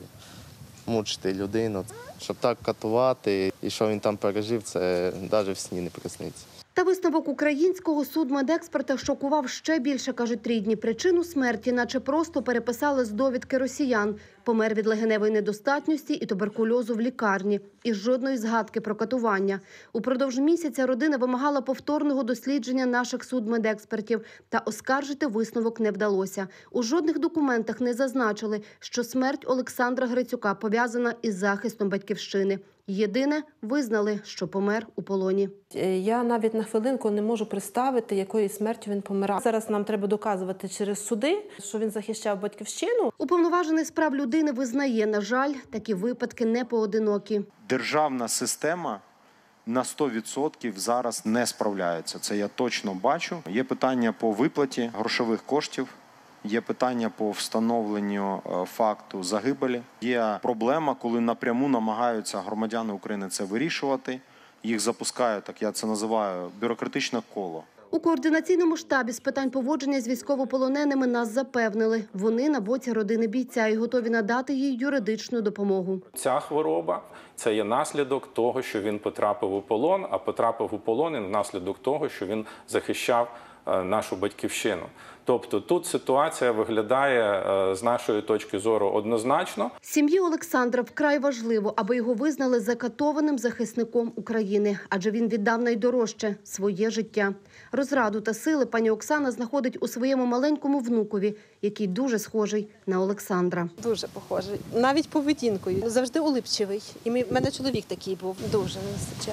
мучити людину, щоб так катувати, і що він там пережив, це навіть в сні не присниться. Та висновок українського судмедексперта шокував ще більше, кажуть рідні. Причину смерті наче просто переписали з довідки росіян. Помер від легеневої недостатності і туберкульозу в лікарні. І жодної згадки про катування. Упродовж місяця родина вимагала повторного дослідження наших судмедекспертів. Та оскаржити висновок не вдалося. У жодних документах не зазначили, що смерть Олександра Грицюка пов'язана із захистом батьківщини. Єдине, визнали, що помер у полоні. Я навіть на хвилинку не можу представити, якою смертю він помирав. Зараз нам треба доказувати через суди, що він захищав батьківщину. Уповноважений з прав людини визнає, на жаль, такі випадки не поодинокі. Державна система на 100% зараз не справляється. Це я точно бачу. Є питання по виплаті грошових коштів. Є питання по встановленню факту загибелі. Є проблема, коли напряму намагаються громадяни України це вирішувати. Їх запускають, так я це називаю, бюрократичне коло. У координаційному штабі з питань поводження з військовополоненими нас запевнили. Вони на боці родини бійця і готові надати їй юридичну допомогу. Ця хвороба – це є наслідок того, що він потрапив у полон, а потрапив у полон внаслідок того, що він захищав нашу батьківщину. Тобто тут ситуація виглядає з нашої точки зору однозначно. Сім'ї Олександра вкрай важливо, аби його визнали закатованим захисником України, адже він віддав найдорожче – своє життя. Розраду та сили пані Оксана знаходить у своєму маленькому внукові, який дуже схожий на Олександра. Дуже похожий. Навіть поведінкою. Завжди улипчивий. І в мене чоловік такий був. Дуже не вистачає.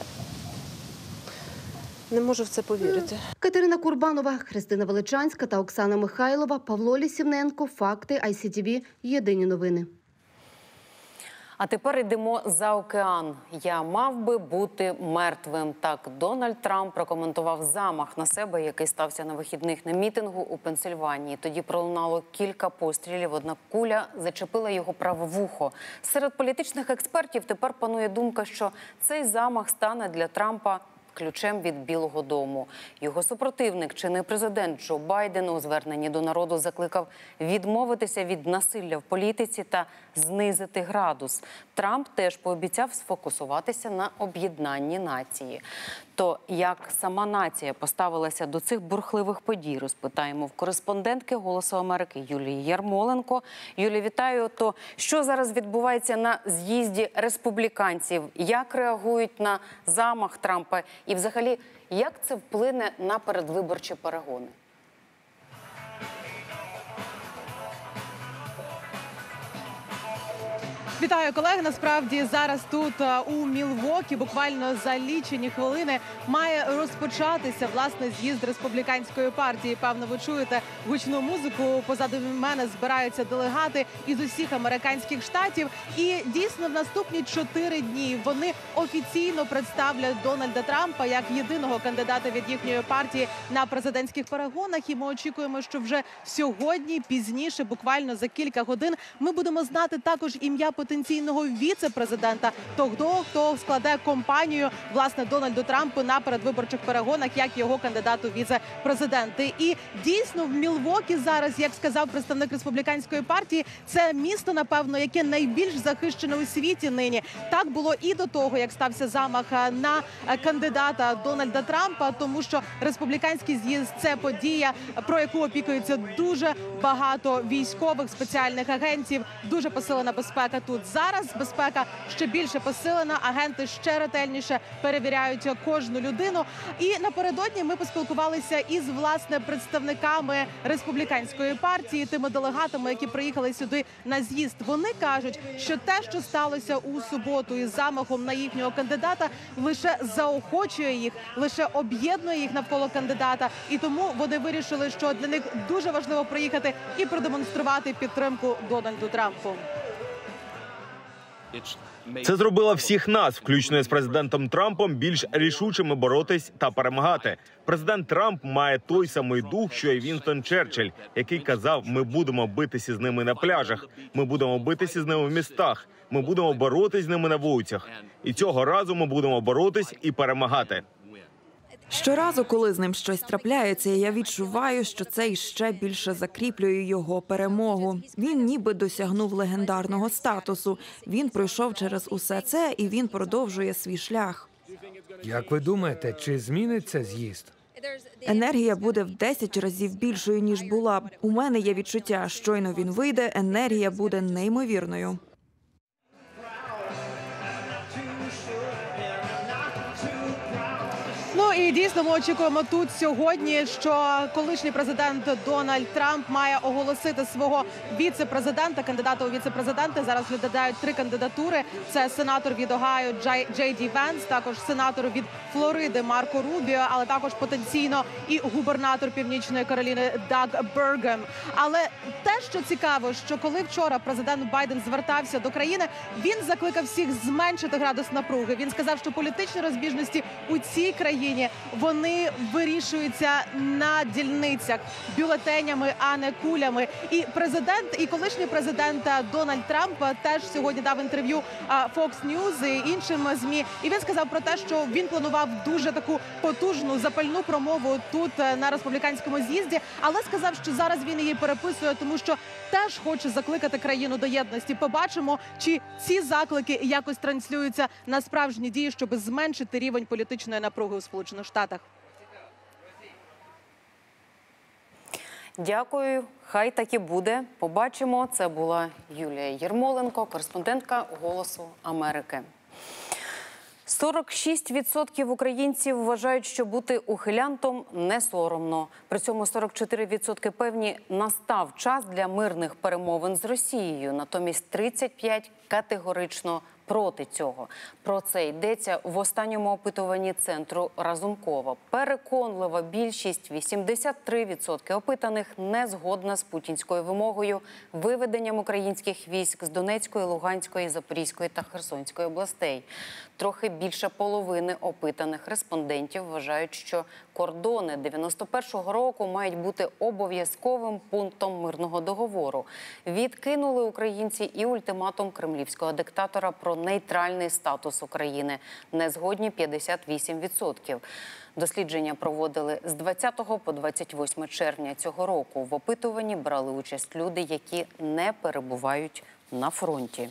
Не можу в це повірити. Катерина Курбанова, Христина Величанська та Оксана Михайлова, Павло Лісівненко, Факти, ICTV, Єдині новини. А тепер йдемо за океан. Я мав би бути мертвим. Так Дональд Трамп прокоментував замах на себе, який стався на вихідних на мітингу у Пенсильванії. Тоді пролунало кілька пострілів, однак куля зачепила його праве вухо. Серед політичних експертів тепер панує думка, що цей замах стане для Трампа ключем від Білого дому. Його супротивник, чинний президент Джо Байден у зверненні до народу закликав відмовитися від насилля в політиці та знизити градус. Трамп теж пообіцяв сфокусуватися на об'єднанні нації. То як сама нація поставилася до цих бурхливих подій, розпитаємо в кореспондентки «Голосу Америки» Юлії Ярмоленко. Юлі, вітаю. То що зараз відбувається на з'їзді республіканців? Як реагують на замах Трампа? І взагалі, як це вплине на передвиборчі перегони? Вітаю, колеги. Насправді зараз тут у Мілвокі буквально за лічені хвилини має розпочатися власне з'їзд республіканської партії. Певно, ви чуєте гучну музику. Позаду мене збираються делегати із усіх американських штатів. І дійсно в наступні 4 дні вони офіційно представлять Дональда Трампа як єдиного кандидата від їхньої партії на президентських перегонах. І ми очікуємо, що вже сьогодні, пізніше, буквально за кілька годин, ми будемо знати також ім'я потенційного віце-президента, того, хто складе компанію, власне, Дональду Трампу на передвиборчих перегонах, як його кандидату віце-президенти. І дійсно в Мілвокі зараз, як сказав представник республіканської партії, це місто, напевно, яке найбільш захищене у світі нині. Так було і до того, як стався замах на кандидата Дональда Трампа, тому що республіканський з'їзд – це подія, про яку опікується дуже багато військових, спеціальних агентів, дуже посилена безпека тут. Зараз безпека ще більше посилена, агенти ще ретельніше перевіряють кожну людину. І напередодні ми поспілкувалися із, власне, представниками республіканської партії, тими делегатами, які приїхали сюди на з'їзд. Вони кажуть, що те, що сталося у суботу із замахом на їхнього кандидата, лише заохочує їх, лише об'єднує їх навколо кандидата. І тому вони вирішили, що для них дуже важливо приїхати і продемонструвати підтримку Дональду Трампу. Це зробило всіх нас, включно з президентом Трампом, більш рішучими боротись та перемагати. Президент Трамп має той самий дух, що і Вінстон Черчилль, який казав, ми будемо битися з ними на пляжах, ми будемо битися з ними в містах, ми будемо боротись з ними на вулицях. І цього разу ми будемо боротись і перемагати. Щоразу, коли з ним щось трапляється, я відчуваю, що це іще більше закріплює його перемогу. Він ніби досягнув легендарного статусу. Він пройшов через усе це, і він продовжує свій шлях. Як ви думаєте, чи зміниться з'їзд? Енергія буде в 10 разів більшою, ніж була. У мене є відчуття, щойно він вийде, енергія буде неймовірною. Ну і дійсно ми очікуємо тут сьогодні, що колишній президент Дональд Трамп має оголосити свого віце-президента, кандидата у віце-президенти. Зараз розглядають 3 кандидатури. Це сенатор від Огайо Джей Ді Венс, також сенатор від Флориди Марко Рубіо, але також потенційно і губернатор Північної Кароліни Даг Бергем. Але те, що цікаво, що коли вчора президент Байден звертався до країни, він закликав всіх зменшити градус напруги. Він сказав, що політичні розбіжності у цій країні вони вирішуються на дільницях бюлетенями, а не кулями. І президент, і колишній президент Дональд Трамп теж сьогодні дав інтерв'ю Fox News і іншим ЗМІ. І він сказав про те, що він планував дуже таку потужну, запальну промову тут на республіканському з'їзді, але сказав, що зараз він її переписує, тому що теж хоче закликати країну до єдності. Побачимо, чи ці заклики якось транслюються на справжні дії, щоб зменшити рівень політичної напруги у Сполучених Штатах. Дякую. Хай так і буде. Побачимо. Це була Юлія Єрмоленко, кореспондентка «Голосу Америки». 46% українців вважають, що бути ухилянтом не соромно. При цьому 44% певні, настав час для мирних перемовин з Росією. Натомість 35% категорично проти цього. Про це йдеться в останньому опитуванні центру Разумкова. Переконлива більшість, 83% опитаних, не згодна з путінською вимогою виведенням українських військ з Донецької, Луганської, Запорізької та Херсонської областей. Трохи більше половини опитаних респондентів вважають, що кордони 91-го року мають бути обов'язковим пунктом мирного договору. Відкинули українці і ультиматум кремлівського диктатора про нейтральний статус України. Не згодні 58%. Дослідження проводили з 20 по 28 червня цього року. В опитуванні брали участь люди, які не перебувають на фронті.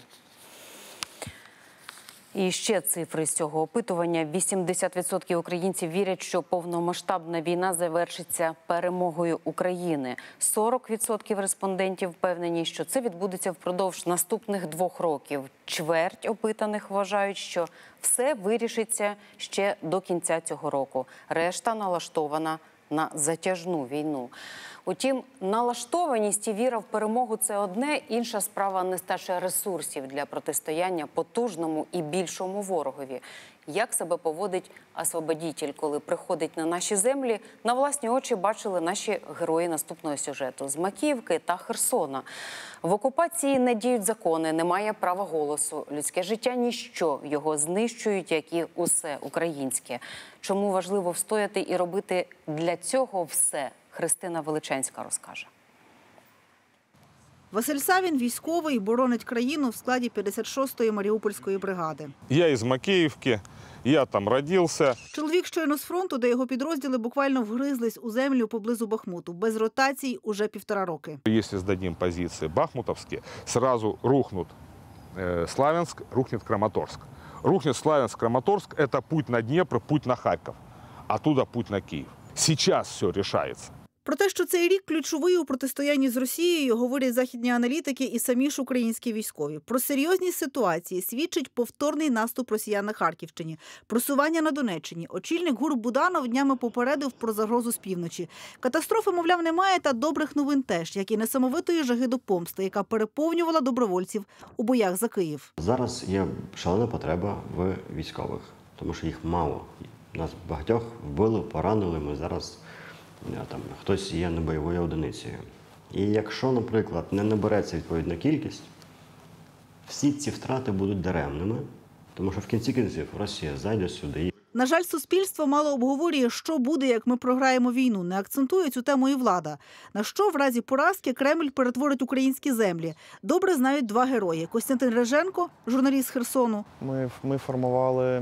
І ще цифри з цього опитування. 80% українців вірять, що повномасштабна війна завершиться перемогою України. 40% респондентів впевнені, що це відбудеться впродовж наступних 2 років. Чверть опитаних вважають, що все вирішиться ще до кінця цього року. Решта налаштована на затяжну війну. Утім, налаштованість і віра в перемогу – це одне, інша справа – нестача ресурсів для протистояння потужному і більшому ворогові. Як себе поводить освободітель, коли приходить на наші землі, на власні очі бачили наші герої наступного сюжету з Макіївки та Херсона. В окупації не діють закони, немає права голосу. Людське життя – ніщо, його знищують, як і усе українське. Чому важливо встояти і робити для цього все? Христина Величенська розкаже. Василь Савін – військовий, боронить країну в складі 56-ї Маріупольської бригади. Я із Макіївки, я там родився. Чоловік щойно з фронту, де його підрозділи буквально вгризлись у землю поблизу Бахмуту. Без ротацій уже 1,5 роки. Якщо здадим позиції бахмутовські, одразу рухнуть Славянськ, рухне Краматорськ. Рухне Славянськ, Краматорськ – це путь на Дніпро, путь на Харків. Оттуда путь на Київ. Зараз все вирішується. Про те, що цей рік ключовий у протистоянні з Росією, говорять західні аналітики і самі ж українські військові. Про серйозність ситуації свідчить повторний наступ росіян на Харківщині, просування на Донеччині. Очільник ГУР Буданов днями попередив про загрозу з півночі. Катастрофи, мовляв, немає, та добрих новин теж, як і несамовитої жаги до помсти, яка переповнювала добровольців у боях за Київ. Зараз є шалена потреба в військових, тому що їх мало. Нас багатьох вбили, поранили, ми зараз... Там, хтось є не бойовою одиницею. І якщо, наприклад, не набереться відповідна кількість, всі ці втрати будуть даремними, тому що в кінці кінців Росія зайде сюди. На жаль, суспільство мало обговорює, що буде, як ми програємо війну. Не акцентує цю тему і влада. На що в разі поразки Кремль перетворить українські землі. Добре знають два герої. Костянтин Реженко, журналіст з Херсону. Ми формували...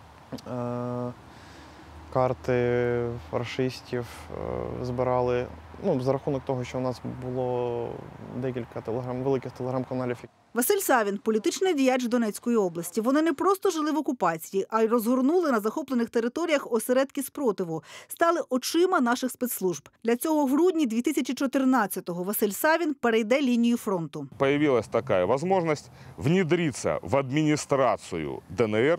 карти рашистів, збирали, за рахунок того, що у нас було декілька великих телеграм-каналів. Василь Савін – політичний діяч Донецької області. Вони не просто жили в окупації, а й розгорнули на захоплених територіях осередки спротиву. Стали очима наших спецслужб. Для цього в грудні 2014-го Василь Савін перейде лінію фронту. Появилась така можливість внедритися в адміністрацію ДНР,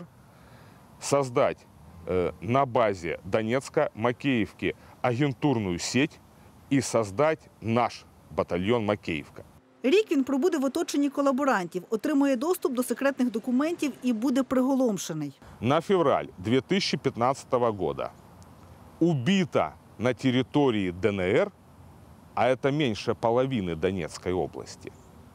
создать на базе Донецка, Макеевки агентурную сеть и создать наш батальйон Макеївка. Рік він пробуде в оточенні колаборантів, отримує доступ до секретних документів і буде приголомшений. На февраль 2015 года убито на территории ДНР, а это меньше половины Донецкой области,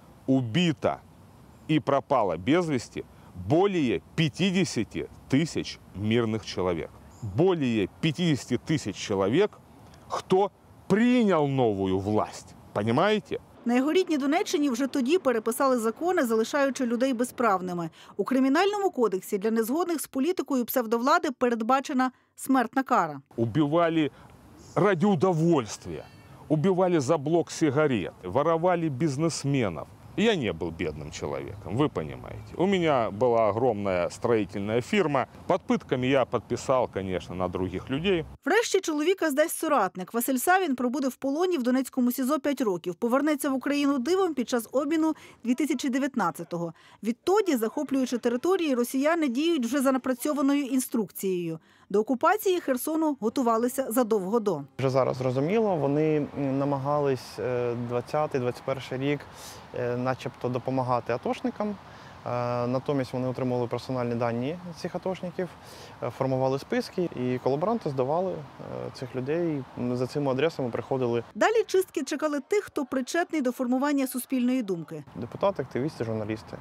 убито и пропало без вести более 50 тысяч мирных человек. Более 50 тысяч человек, кто принял новую власть. Понимаете? На його рідній Донеччині вже тоді переписали закони, залишаючи людей безправними. У Кримінальному кодексі для незгодних з політикою псевдовлади передбачена смертна кара. Убивали ради удовольствия, убивали за блок сигарет, воровали бизнесменов. Я не был бедным человеком, вы понимаете. У меня была огромная строительная фирма. Под пытками я подписал, конечно, на других людей. Врешті чоловіка здасть соратник. Василь Савін пробуде в полоні в Донецькому СІЗО 5 років. Повернеться в Україну дивом під час обміну 2019-го. Відтоді, захоплюючи території, росіяни діють вже за напрацьованою інструкцією. До окупації Херсону готувалися задовго до. Вже зараз зрозуміло, вони намагались 20-21 рік начебто допомагати атошникам. Натомість вони отримували персональні дані цих атошників, формували списки і колаборанти здавали цих людей. За цими адресами приходили. Далі чистки чекали тих, хто причетний до формування суспільної думки. Депутати, активісти, журналісти.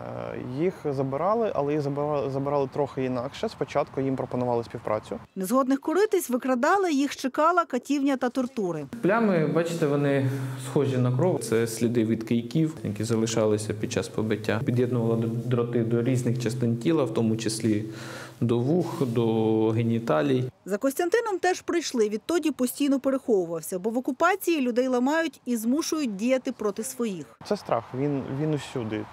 Їх забирали, але їх забирали трохи інакше. Спочатку їм пропонували співпрацю. Незгодних коритись викрадали, їх чекала катівня та тортури. Плями, бачите, вони схожі на кров. Це сліди від кийків, які залишалися під час побиття. Під'єднували дроти до різних частин тіла, в тому числі до вух, до геніталій. За Костянтином теж прийшли, відтоді постійно переховувався, бо в окупації людей ламають і змушують діяти проти своїх. Це страх, він усюди.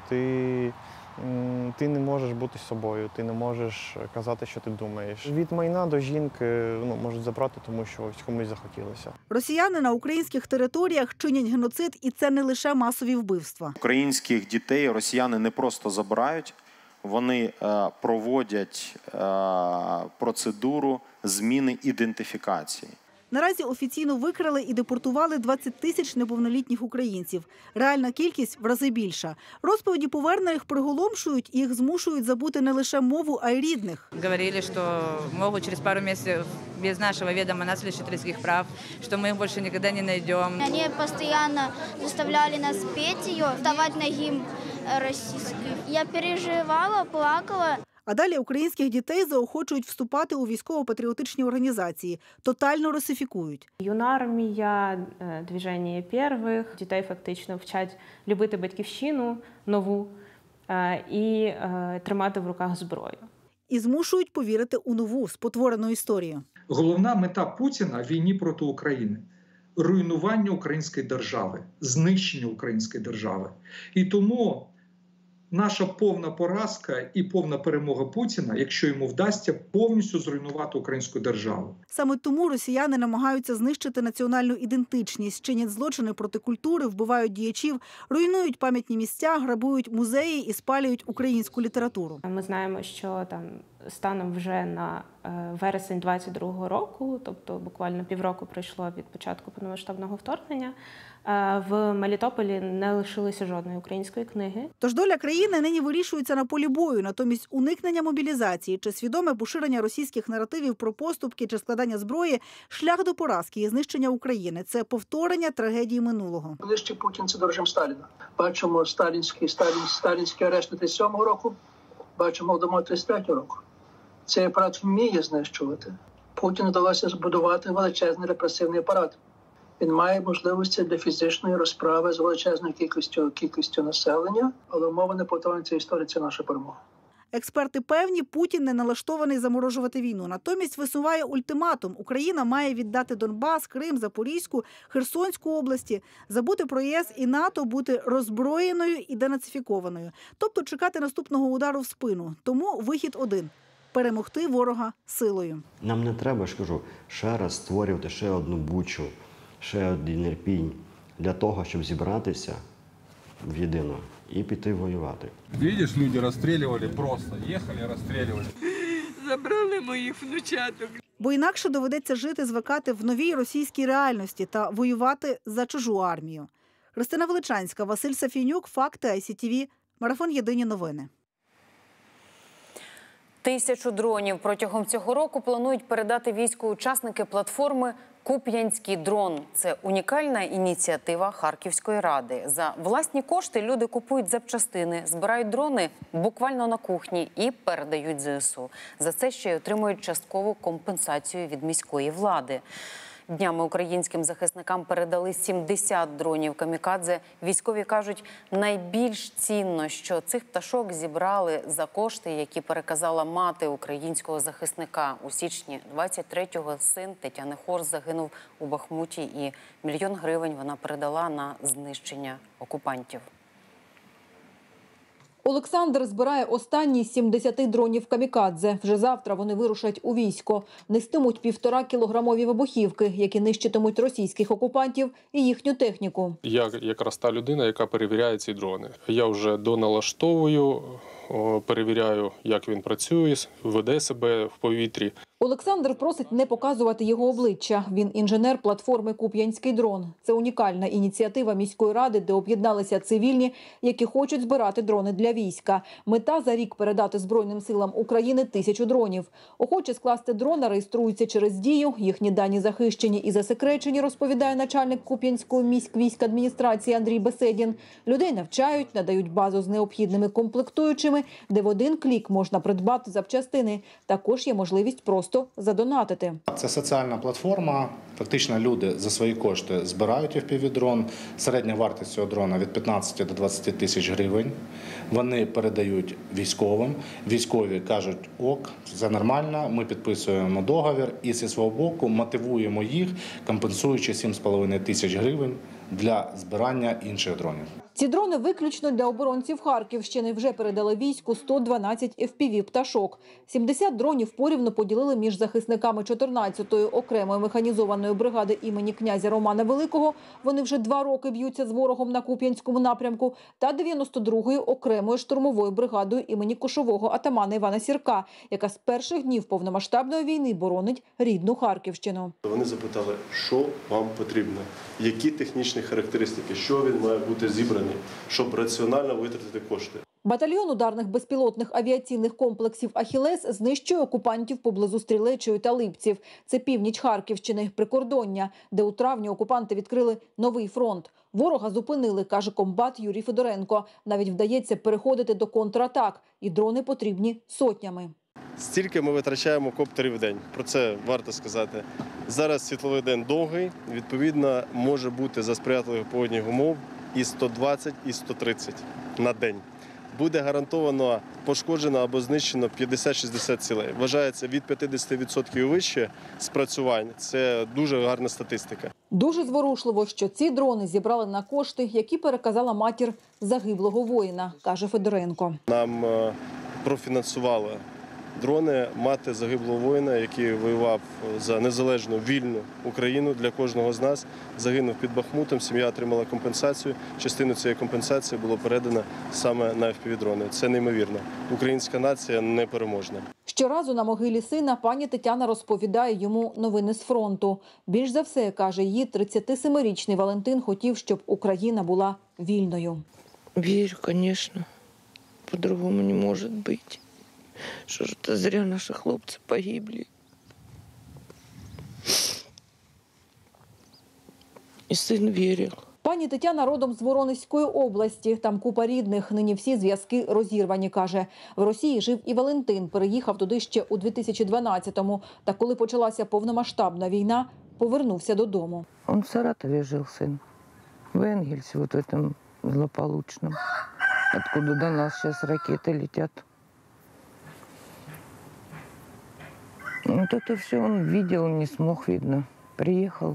Ти не можеш бути собою, ти не можеш казати, що ти думаєш. Від майна до жінки можуть забрати, тому що комусь захотілося. Росіяни на українських територіях чинять геноцид, і це не лише масові вбивства. Українських дітей росіяни не просто забирають, вони проводять процедуру зміни ідентифікації. Наразі офіційно викрали і депортували 20 тисяч неповнолітніх українців. Реальна кількість в рази більша. Розповіді повернених приголомшують і їх змушують забути не лише мову, а й рідних. Говорили, що можуть через пару місяців без нашого відома нас лишити людських прав, що ми їх більше ніколи не знайдемо. Вони постійно заставляли нас петь її, вставати на гімн російський. Я переживала, плакала. А далі українських дітей заохочують вступати у військово-патріотичні організації, тотально русифікують. Юнармія, движення перших, дітей фактично вчать любити батьківщину нову і тримати в руках зброю. І змушують повірити у нову, спотворену історію. Головна мета Путіна – війні проти України. Руйнування української держави, знищення української держави. І тому наша повна поразка і повна перемога Путіна, якщо йому вдасться повністю зруйнувати українську державу. Саме тому росіяни намагаються знищити національну ідентичність, чинять злочини проти культури, вбивають діячів, руйнують пам'ятні місця, грабують музеї і спалюють українську літературу. Ми знаємо, що там станом вже на вересень 22-го року, тобто буквально півроку пройшло від початку повномасштабного вторгнення, в Мелітополі не лишилося жодної української книги. Тож доля країни нині вирішується на полі бою, натомість уникнення мобілізації чи свідоме поширення російських наративів про поступки чи складання зброї – шлях до поразки і знищення України. Це повторення трагедії минулого. Ближче Путін – це до режим Сталіна. Бачимо сталінський арешт 37-го року, бачимо Голодомор 33-го року. Цей апарат вміє знищувати. Путіну вдалося збудувати величезний репресивний апарат. Він має можливості для фізичної розправи з величезною кількістю населення, але умова неповторення цієї історії – це наша перемога. Експерти певні, Путін не налаштований заморожувати війну. Натомість висуває ультиматум. Україна має віддати Донбас, Крим, Запорізьку, Херсонську області, забути про ЄС і НАТО, бути роззброєною і денацифікованою. Тобто чекати наступного удару в спину. Тому вихід один – перемогти ворога силою. Нам не треба, ж кажу, ще раз створювати ще одну Бучу, ще один Ірпінь для того, щоб зібратися в єдино і піти воювати. Видиш, люди розстрілювали просто, їхали, розстрілювали. Забрали моїх внучаток. Бо інакше доведеться жити, звикати в новій російській реальності та воювати за чужу армію. Христина Величанська, Василь Сафійнюк, Факти, ICTV, Марафон Єдині новини. 1000 дронів протягом цього року планують передати війську учасники платформи «Куп'янський дрон». Це унікальна ініціатива Харківської ради. За власні кошти люди купують запчастини, збирають дрони буквально на кухні і передають ЗСУ. За це ще й отримують часткову компенсацію від міської влади. Днями українським захисникам передали 70 дронів камікадзе. Військові кажуть, найбільш цінно, що цих пташок зібрали за кошти, які переказала мати українського захисника. У січні 23-го син Тетяни Хорс загинув у Бахмуті, і $1 мільйон вона передала на знищення окупантів. Олександр збирає останні 70 дронів камікадзе. Вже завтра вони вирушать у військо. Нестимуть 1,5-кілограмові вибухівки, які нищитимуть російських окупантів і їхню техніку. Я якраз та людина, яка перевіряє ці дрони. Я вже доналаштовую, перевіряю, як він працює, веде себе в повітрі. Олександр просить не показувати його обличчя. Він інженер платформи «Куп'янський дрон». Це унікальна ініціатива міської ради, де об'єдналися цивільні, які хочуть збирати дрони для війська. Мета – за рік передати Збройним силам України 1000 дронів. Охочі скласти дрона реєструються через Дію. Їхні дані захищені і засекречені, розповідає начальник Куп'янської міськвійськадміністрації Андрій Беседін. Людей навчають, надають базу з необхідними комплектуючими, де в один клік можна придбати запчастини. Також є можливість просто задонатити. Це соціальна платформа. Фактично люди за свої кошти збирають FPV-дрон. Середня вартість цього дрона від 15 до 20 тисяч гривень. Вони передають військовим. Військові кажуть, ок, це нормально, ми підписуємо договір і зі свого боку мотивуємо їх, компенсуючи 7,5 тисяч гривень для збирання інших дронів. Ці дрони виключно для оборонців Харківщини. Вже передали війську 112 FPV-пташок. 70 дронів порівну поділили між захисниками 14-ї окремої механізованої бригади імені князя Романа Великого. Вони вже 2 роки б'ються з ворогом на Куп'янському напрямку. Та 92-ї окремої штурмової бригадою імені кошового атамана Івана Сірка, яка з перших днів повномасштабної війни боронить рідну Харківщину. Вони запитали, що вам потрібно, які технічні характеристики, що він має бути зібраний, щоб раціонально витратити кошти. Батальйон ударних безпілотних авіаційних комплексів «Ахілес» знищує окупантів поблизу Стрілечої та Липців. Це північ Харківщини, прикордоння, де у травні окупанти відкрили новий фронт. Ворога зупинили, каже комбат Юрій Федоренко. Навіть вдається переходити до контратак. І дрони потрібні сотнями. Стільки ми витрачаємо коптерів в день. Про це варто сказати. Зараз світловий день довгий. Відповідно, може бути за сприятливих погодних умов і 120, і 130 на день. Буде гарантовано пошкоджено або знищено 50-60 цілей. Вважається від 50% і вище спрацювань. Це дуже гарна статистика. Дуже зворушливо, що ці дрони зібрали на кошти, які переказала матір загиблого воїна, каже Федоренко. Нам профінансували дрони мати загиблого воїна, який воював за незалежну, вільну Україну для кожного з нас. Загинув під Бахмутом, сім'я отримала компенсацію. Частину цієї компенсації було передано саме на FPV-дрони. Це неймовірно. Українська нація непереможна. Щоразу на могилі сина пані Тетяна розповідає йому новини з фронту. Більш за все, каже, її 37-річний Валентин хотів, щоб Україна була вільною. Вірю, звісно. По-другому не може бути. Що ж це зря наші хлопці погибли. І син вірив. Пані Тетяна родом з Воронезької області. Там купа рідних. Нині всі зв'язки розірвані, каже. В Росії жив і Валентин. Переїхав туди ще у 2012-му. Та коли почалася повномасштабна війна, повернувся додому. Он в Саратове жил сын. В Энгельсе, вот в этом злополучном. Откуда до нас сейчас ракеты летят. Вот это все он видел, не смог, видно. Приехал.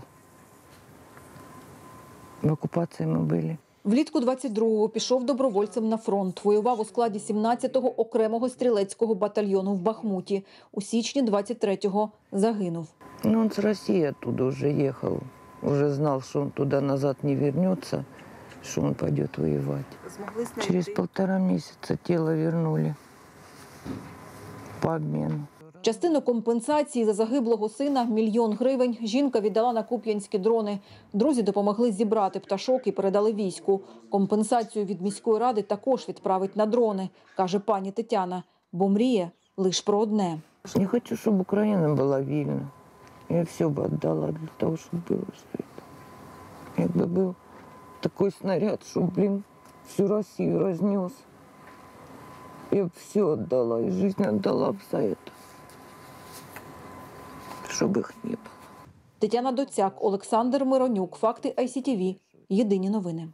В оккупации мы были. Влітку 22-го пішов добровольцем на фронт. Воював у складі 17-го окремого стрілецького батальйону в Бахмуті. У січні 23-го загинув. Ну, он с России оттуда уже ехал. Уже знал, что он туда назад не вернется, что он пойдет воевать. Через 1,5 месяца тело вернули по обмену. Частину компенсації за загиблого сина – 1 мільйон гривень – жінка віддала на куп'янські дрони. Друзі допомогли зібрати пташок і передали війську. Компенсацію від міської ради також відправить на дрони, каже пані Тетяна, бо мріє лише про одне. Я хочу, щоб Україна була вільна. Я все б віддала для того, щоб було все це. Якби був такий снаряд, що, всю Росію рознес. Я б все віддала, і життя віддала б за це. Щоб їх не було. Тетяна Доцяк, Олександр Миронюк. Факти ICTV. Єдині новини.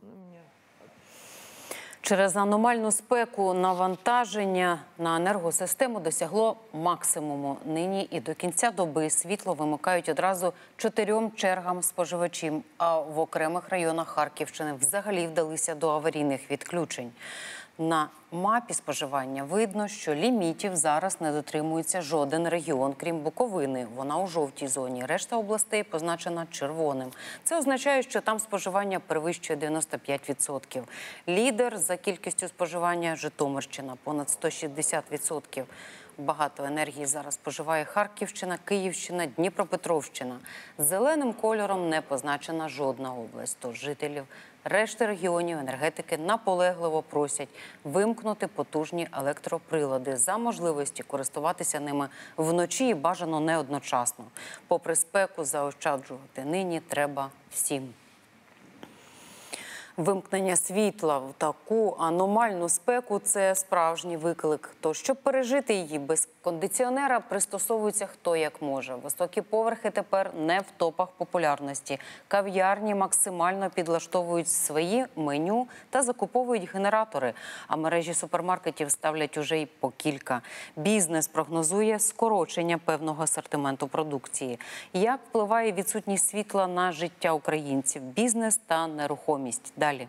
Через аномальну спеку навантаження на енергосистему досягло максимуму. Нині і до кінця доби світло вимикають одразу 4 чергам споживачів, а в окремих районах Харківщини взагалі вдалися до аварійних відключень. На мапі споживання видно, що лімітів зараз не дотримується жоден регіон, крім Буковини. Вона у жовтій зоні. Решта областей позначена червоним. Це означає, що там споживання перевищує 95%. Лідер за кількістю споживання – Житомирщина, понад 160%. Багато енергії зараз споживає Харківщина, Київщина, Дніпропетровщина. Зеленим кольором не позначена жодна область. Тож жителів решти регіонів енергетики наполегливо просять вимкнути потужні електроприлади за можливості користуватися ними вночі і бажано не одночасно. Попри спеку, заощаджувати нині треба всім. Вимкнення світла в таку аномальну спеку – це справжній виклик. То, щоб пережити її без кондиціонера, пристосовується хто як може. Високі поверхи тепер не в топах популярності. Кав'ярні максимально підлаштовують свої меню та закуповують генератори. А мережі супермаркетів ставлять уже й по кілька. Бізнес прогнозує скорочення певного асортименту продукції. Як впливає відсутність світла на життя українців, бізнес та нерухомість? Далі.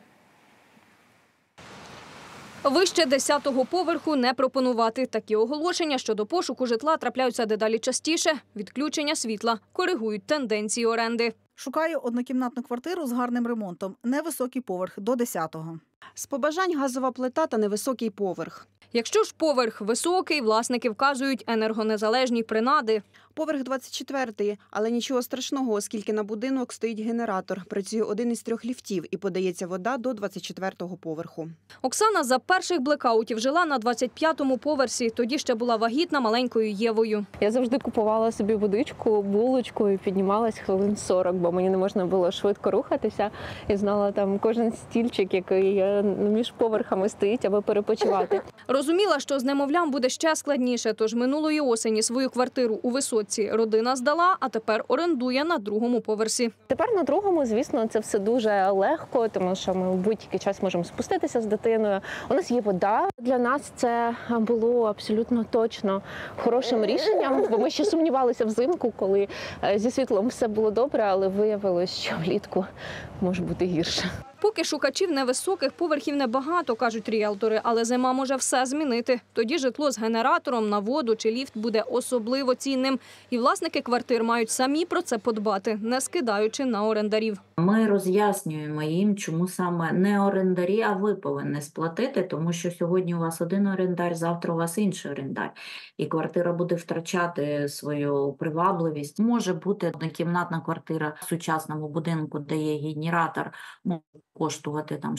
Вище 10-го поверху не пропонувати. Такі оголошення щодо пошуку житла трапляються дедалі частіше. Відключення світла коригують тенденції оренди. Шукаю однокімнатну квартиру з гарним ремонтом. Невисокий поверх, до 10-го. З побажань газова плита та невисокий поверх. Якщо ж поверх високий, власники вказують енергонезалежні принади. Поверх 24-й, але нічого страшного, оскільки на будинок стоїть генератор. Працює один із 3 ліфтів і подається вода до 24-го поверху. Оксана за перших блекаутів жила на 25-му поверсі. Тоді ще була вагітна маленькою Євою. Я завжди купувала собі водичку, булочку і піднімалась хвилин 40, бо мені не можна було швидко рухатися. І знала там кожен стільчик, який між поверхами стоїть, аби перепочивати. Розуміла, що з немовлям буде ще складніше, тож минулої осені свою квартиру у Висоці родина здала, а тепер орендує на 2-му поверсі. Тепер на 2-му, звісно, це все дуже легко, тому що ми в будь-який час можемо спуститися з дитиною. У нас є вода. Для нас це було абсолютно точно хорошим рішенням, бо ми ще сумнівалися взимку, коли зі світлом все було добре, але виявилось, що влітку може бути гірше. Поки шукачів невисоких поверхів небагато, кажуть ріелтори, але зима може все змінити. Тоді житло з генератором на воду чи ліфт буде особливо цінним. І власники квартир мають самі про це подбати, не скидаючи на орендарів. Ми роз'яснюємо їм, чому саме не орендарі, а ви повинні сплатити, тому що сьогодні у вас один орендар, завтра у вас інший орендар. І квартира буде втрачати свою привабливість. Може бути однокімнатна квартира в сучасному будинку, де є генератор, коштувати там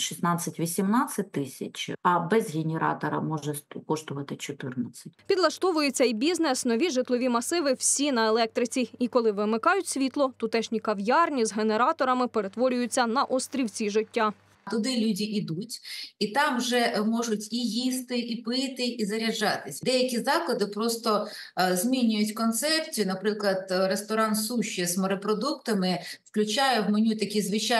16-18 тисяч, а без генератора може коштувати 14. Підлаштовується і бізнес, нові житлові масиви всі на електриці. І коли вимикають світло, тутешні кав'ярні з генераторами перетворюються на острівці життя. Туди люди йдуть, і там вже можуть і їсти, і пити, і заряджатись. Деякі заклади просто змінюють концепцію. Наприклад, ресторан «Суші» з морепродуктами включає в меню такі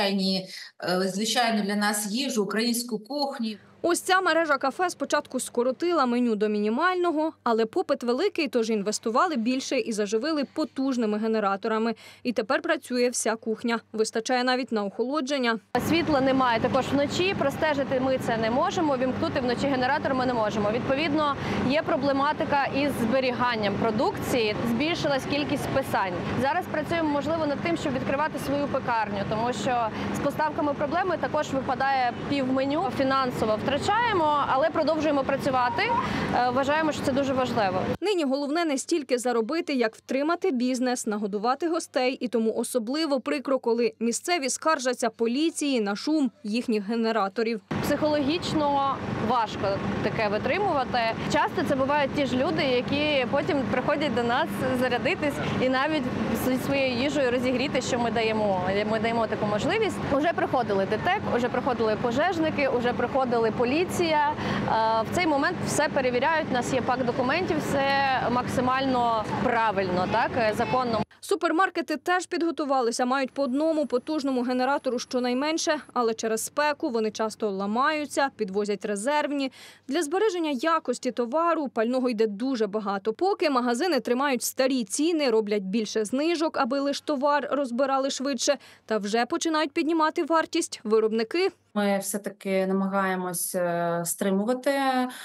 звичайну для нас їжу, українську кухню. Ось ця мережа кафе спочатку скоротила меню до мінімального, але попит великий, тож інвестували більше і заживили потужними генераторами. І тепер працює вся кухня. Вистачає навіть на охолодження. Світла немає також вночі, простежити ми це не можемо, вімкнути вночі генератор ми не можемо. Відповідно, є проблематика із зберіганням продукції, збільшилась кількість списань. Зараз працюємо, можливо, над тим, щоб відкривати свою пекарню, тому що з поставками проблеми також випадає півменю, фінансово втрачаємо, але продовжуємо працювати. Вважаємо, що це дуже важливо. Нині головне не стільки заробити, як втримати бізнес, нагодувати гостей. І тому особливо прикро, коли місцеві скаржаться поліції на шум їхніх генераторів. Психологічно важко таке витримувати. Часто це бувають ті ж люди, які потім приходять до нас зарядитись і навіть своєю їжею розігріти, що ми даємо. Ми даємо таку можливість. Уже приходили ДТЕК, уже приходили пожежники, уже приходили поліція. В цей момент все перевіряють, у нас є пак документів, все максимально правильно, так, законно. Супермаркети теж підготувалися, мають по одному потужному генератору щонайменше, але через спеку вони часто ламаються, підвозять резервні. Для збереження якості товару пального йде дуже багато. Поки магазини тримають старі ціни, роблять більше знижок, аби лиш товар розбирали швидше, та вже починають піднімати вартість виробники. Ми все-таки намагаємось стримувати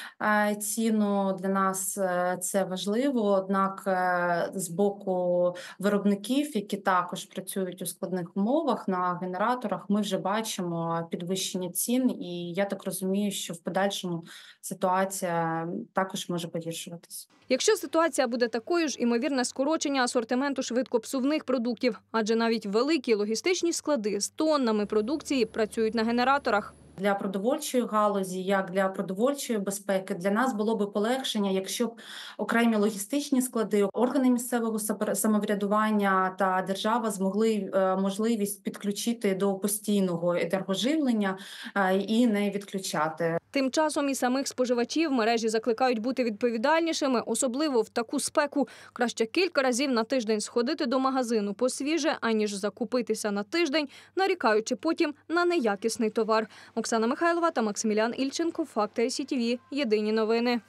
ціну. Для нас це важливо, однак з боку виробників, які також працюють у складних умовах на генераторах, ми вже бачимо підвищення цін, і я так розумію, що в подальшому ситуація також може погіршуватись. Якщо ситуація буде такою ж, імовірне скорочення асортименту швидкопсувних продуктів, адже навіть великі логістичні склади з тоннами продукції працюють на генераторах. Для продовольчої галузі, як для продовольчої безпеки, для нас було би полегшення, якщо б окремі логістичні склади, органи місцевого самоврядування та держава змогли можливість підключити до постійного енергоживлення і не відключати. Тим часом і самих споживачів мережі закликають бути відповідальнішими, особливо в таку спеку. Краще кілька разів на тиждень сходити до магазину по свіже, аніж закупитися на тиждень, нарікаючи потім на неякісний товар. Оксана Михайлова та Максимілян Ільченко. Факти ICTV. Єдині новини.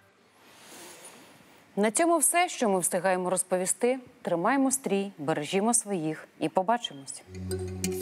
На цьому все, що ми встигаємо розповісти. Тримаємо стрій, бережімо своїх і побачимось.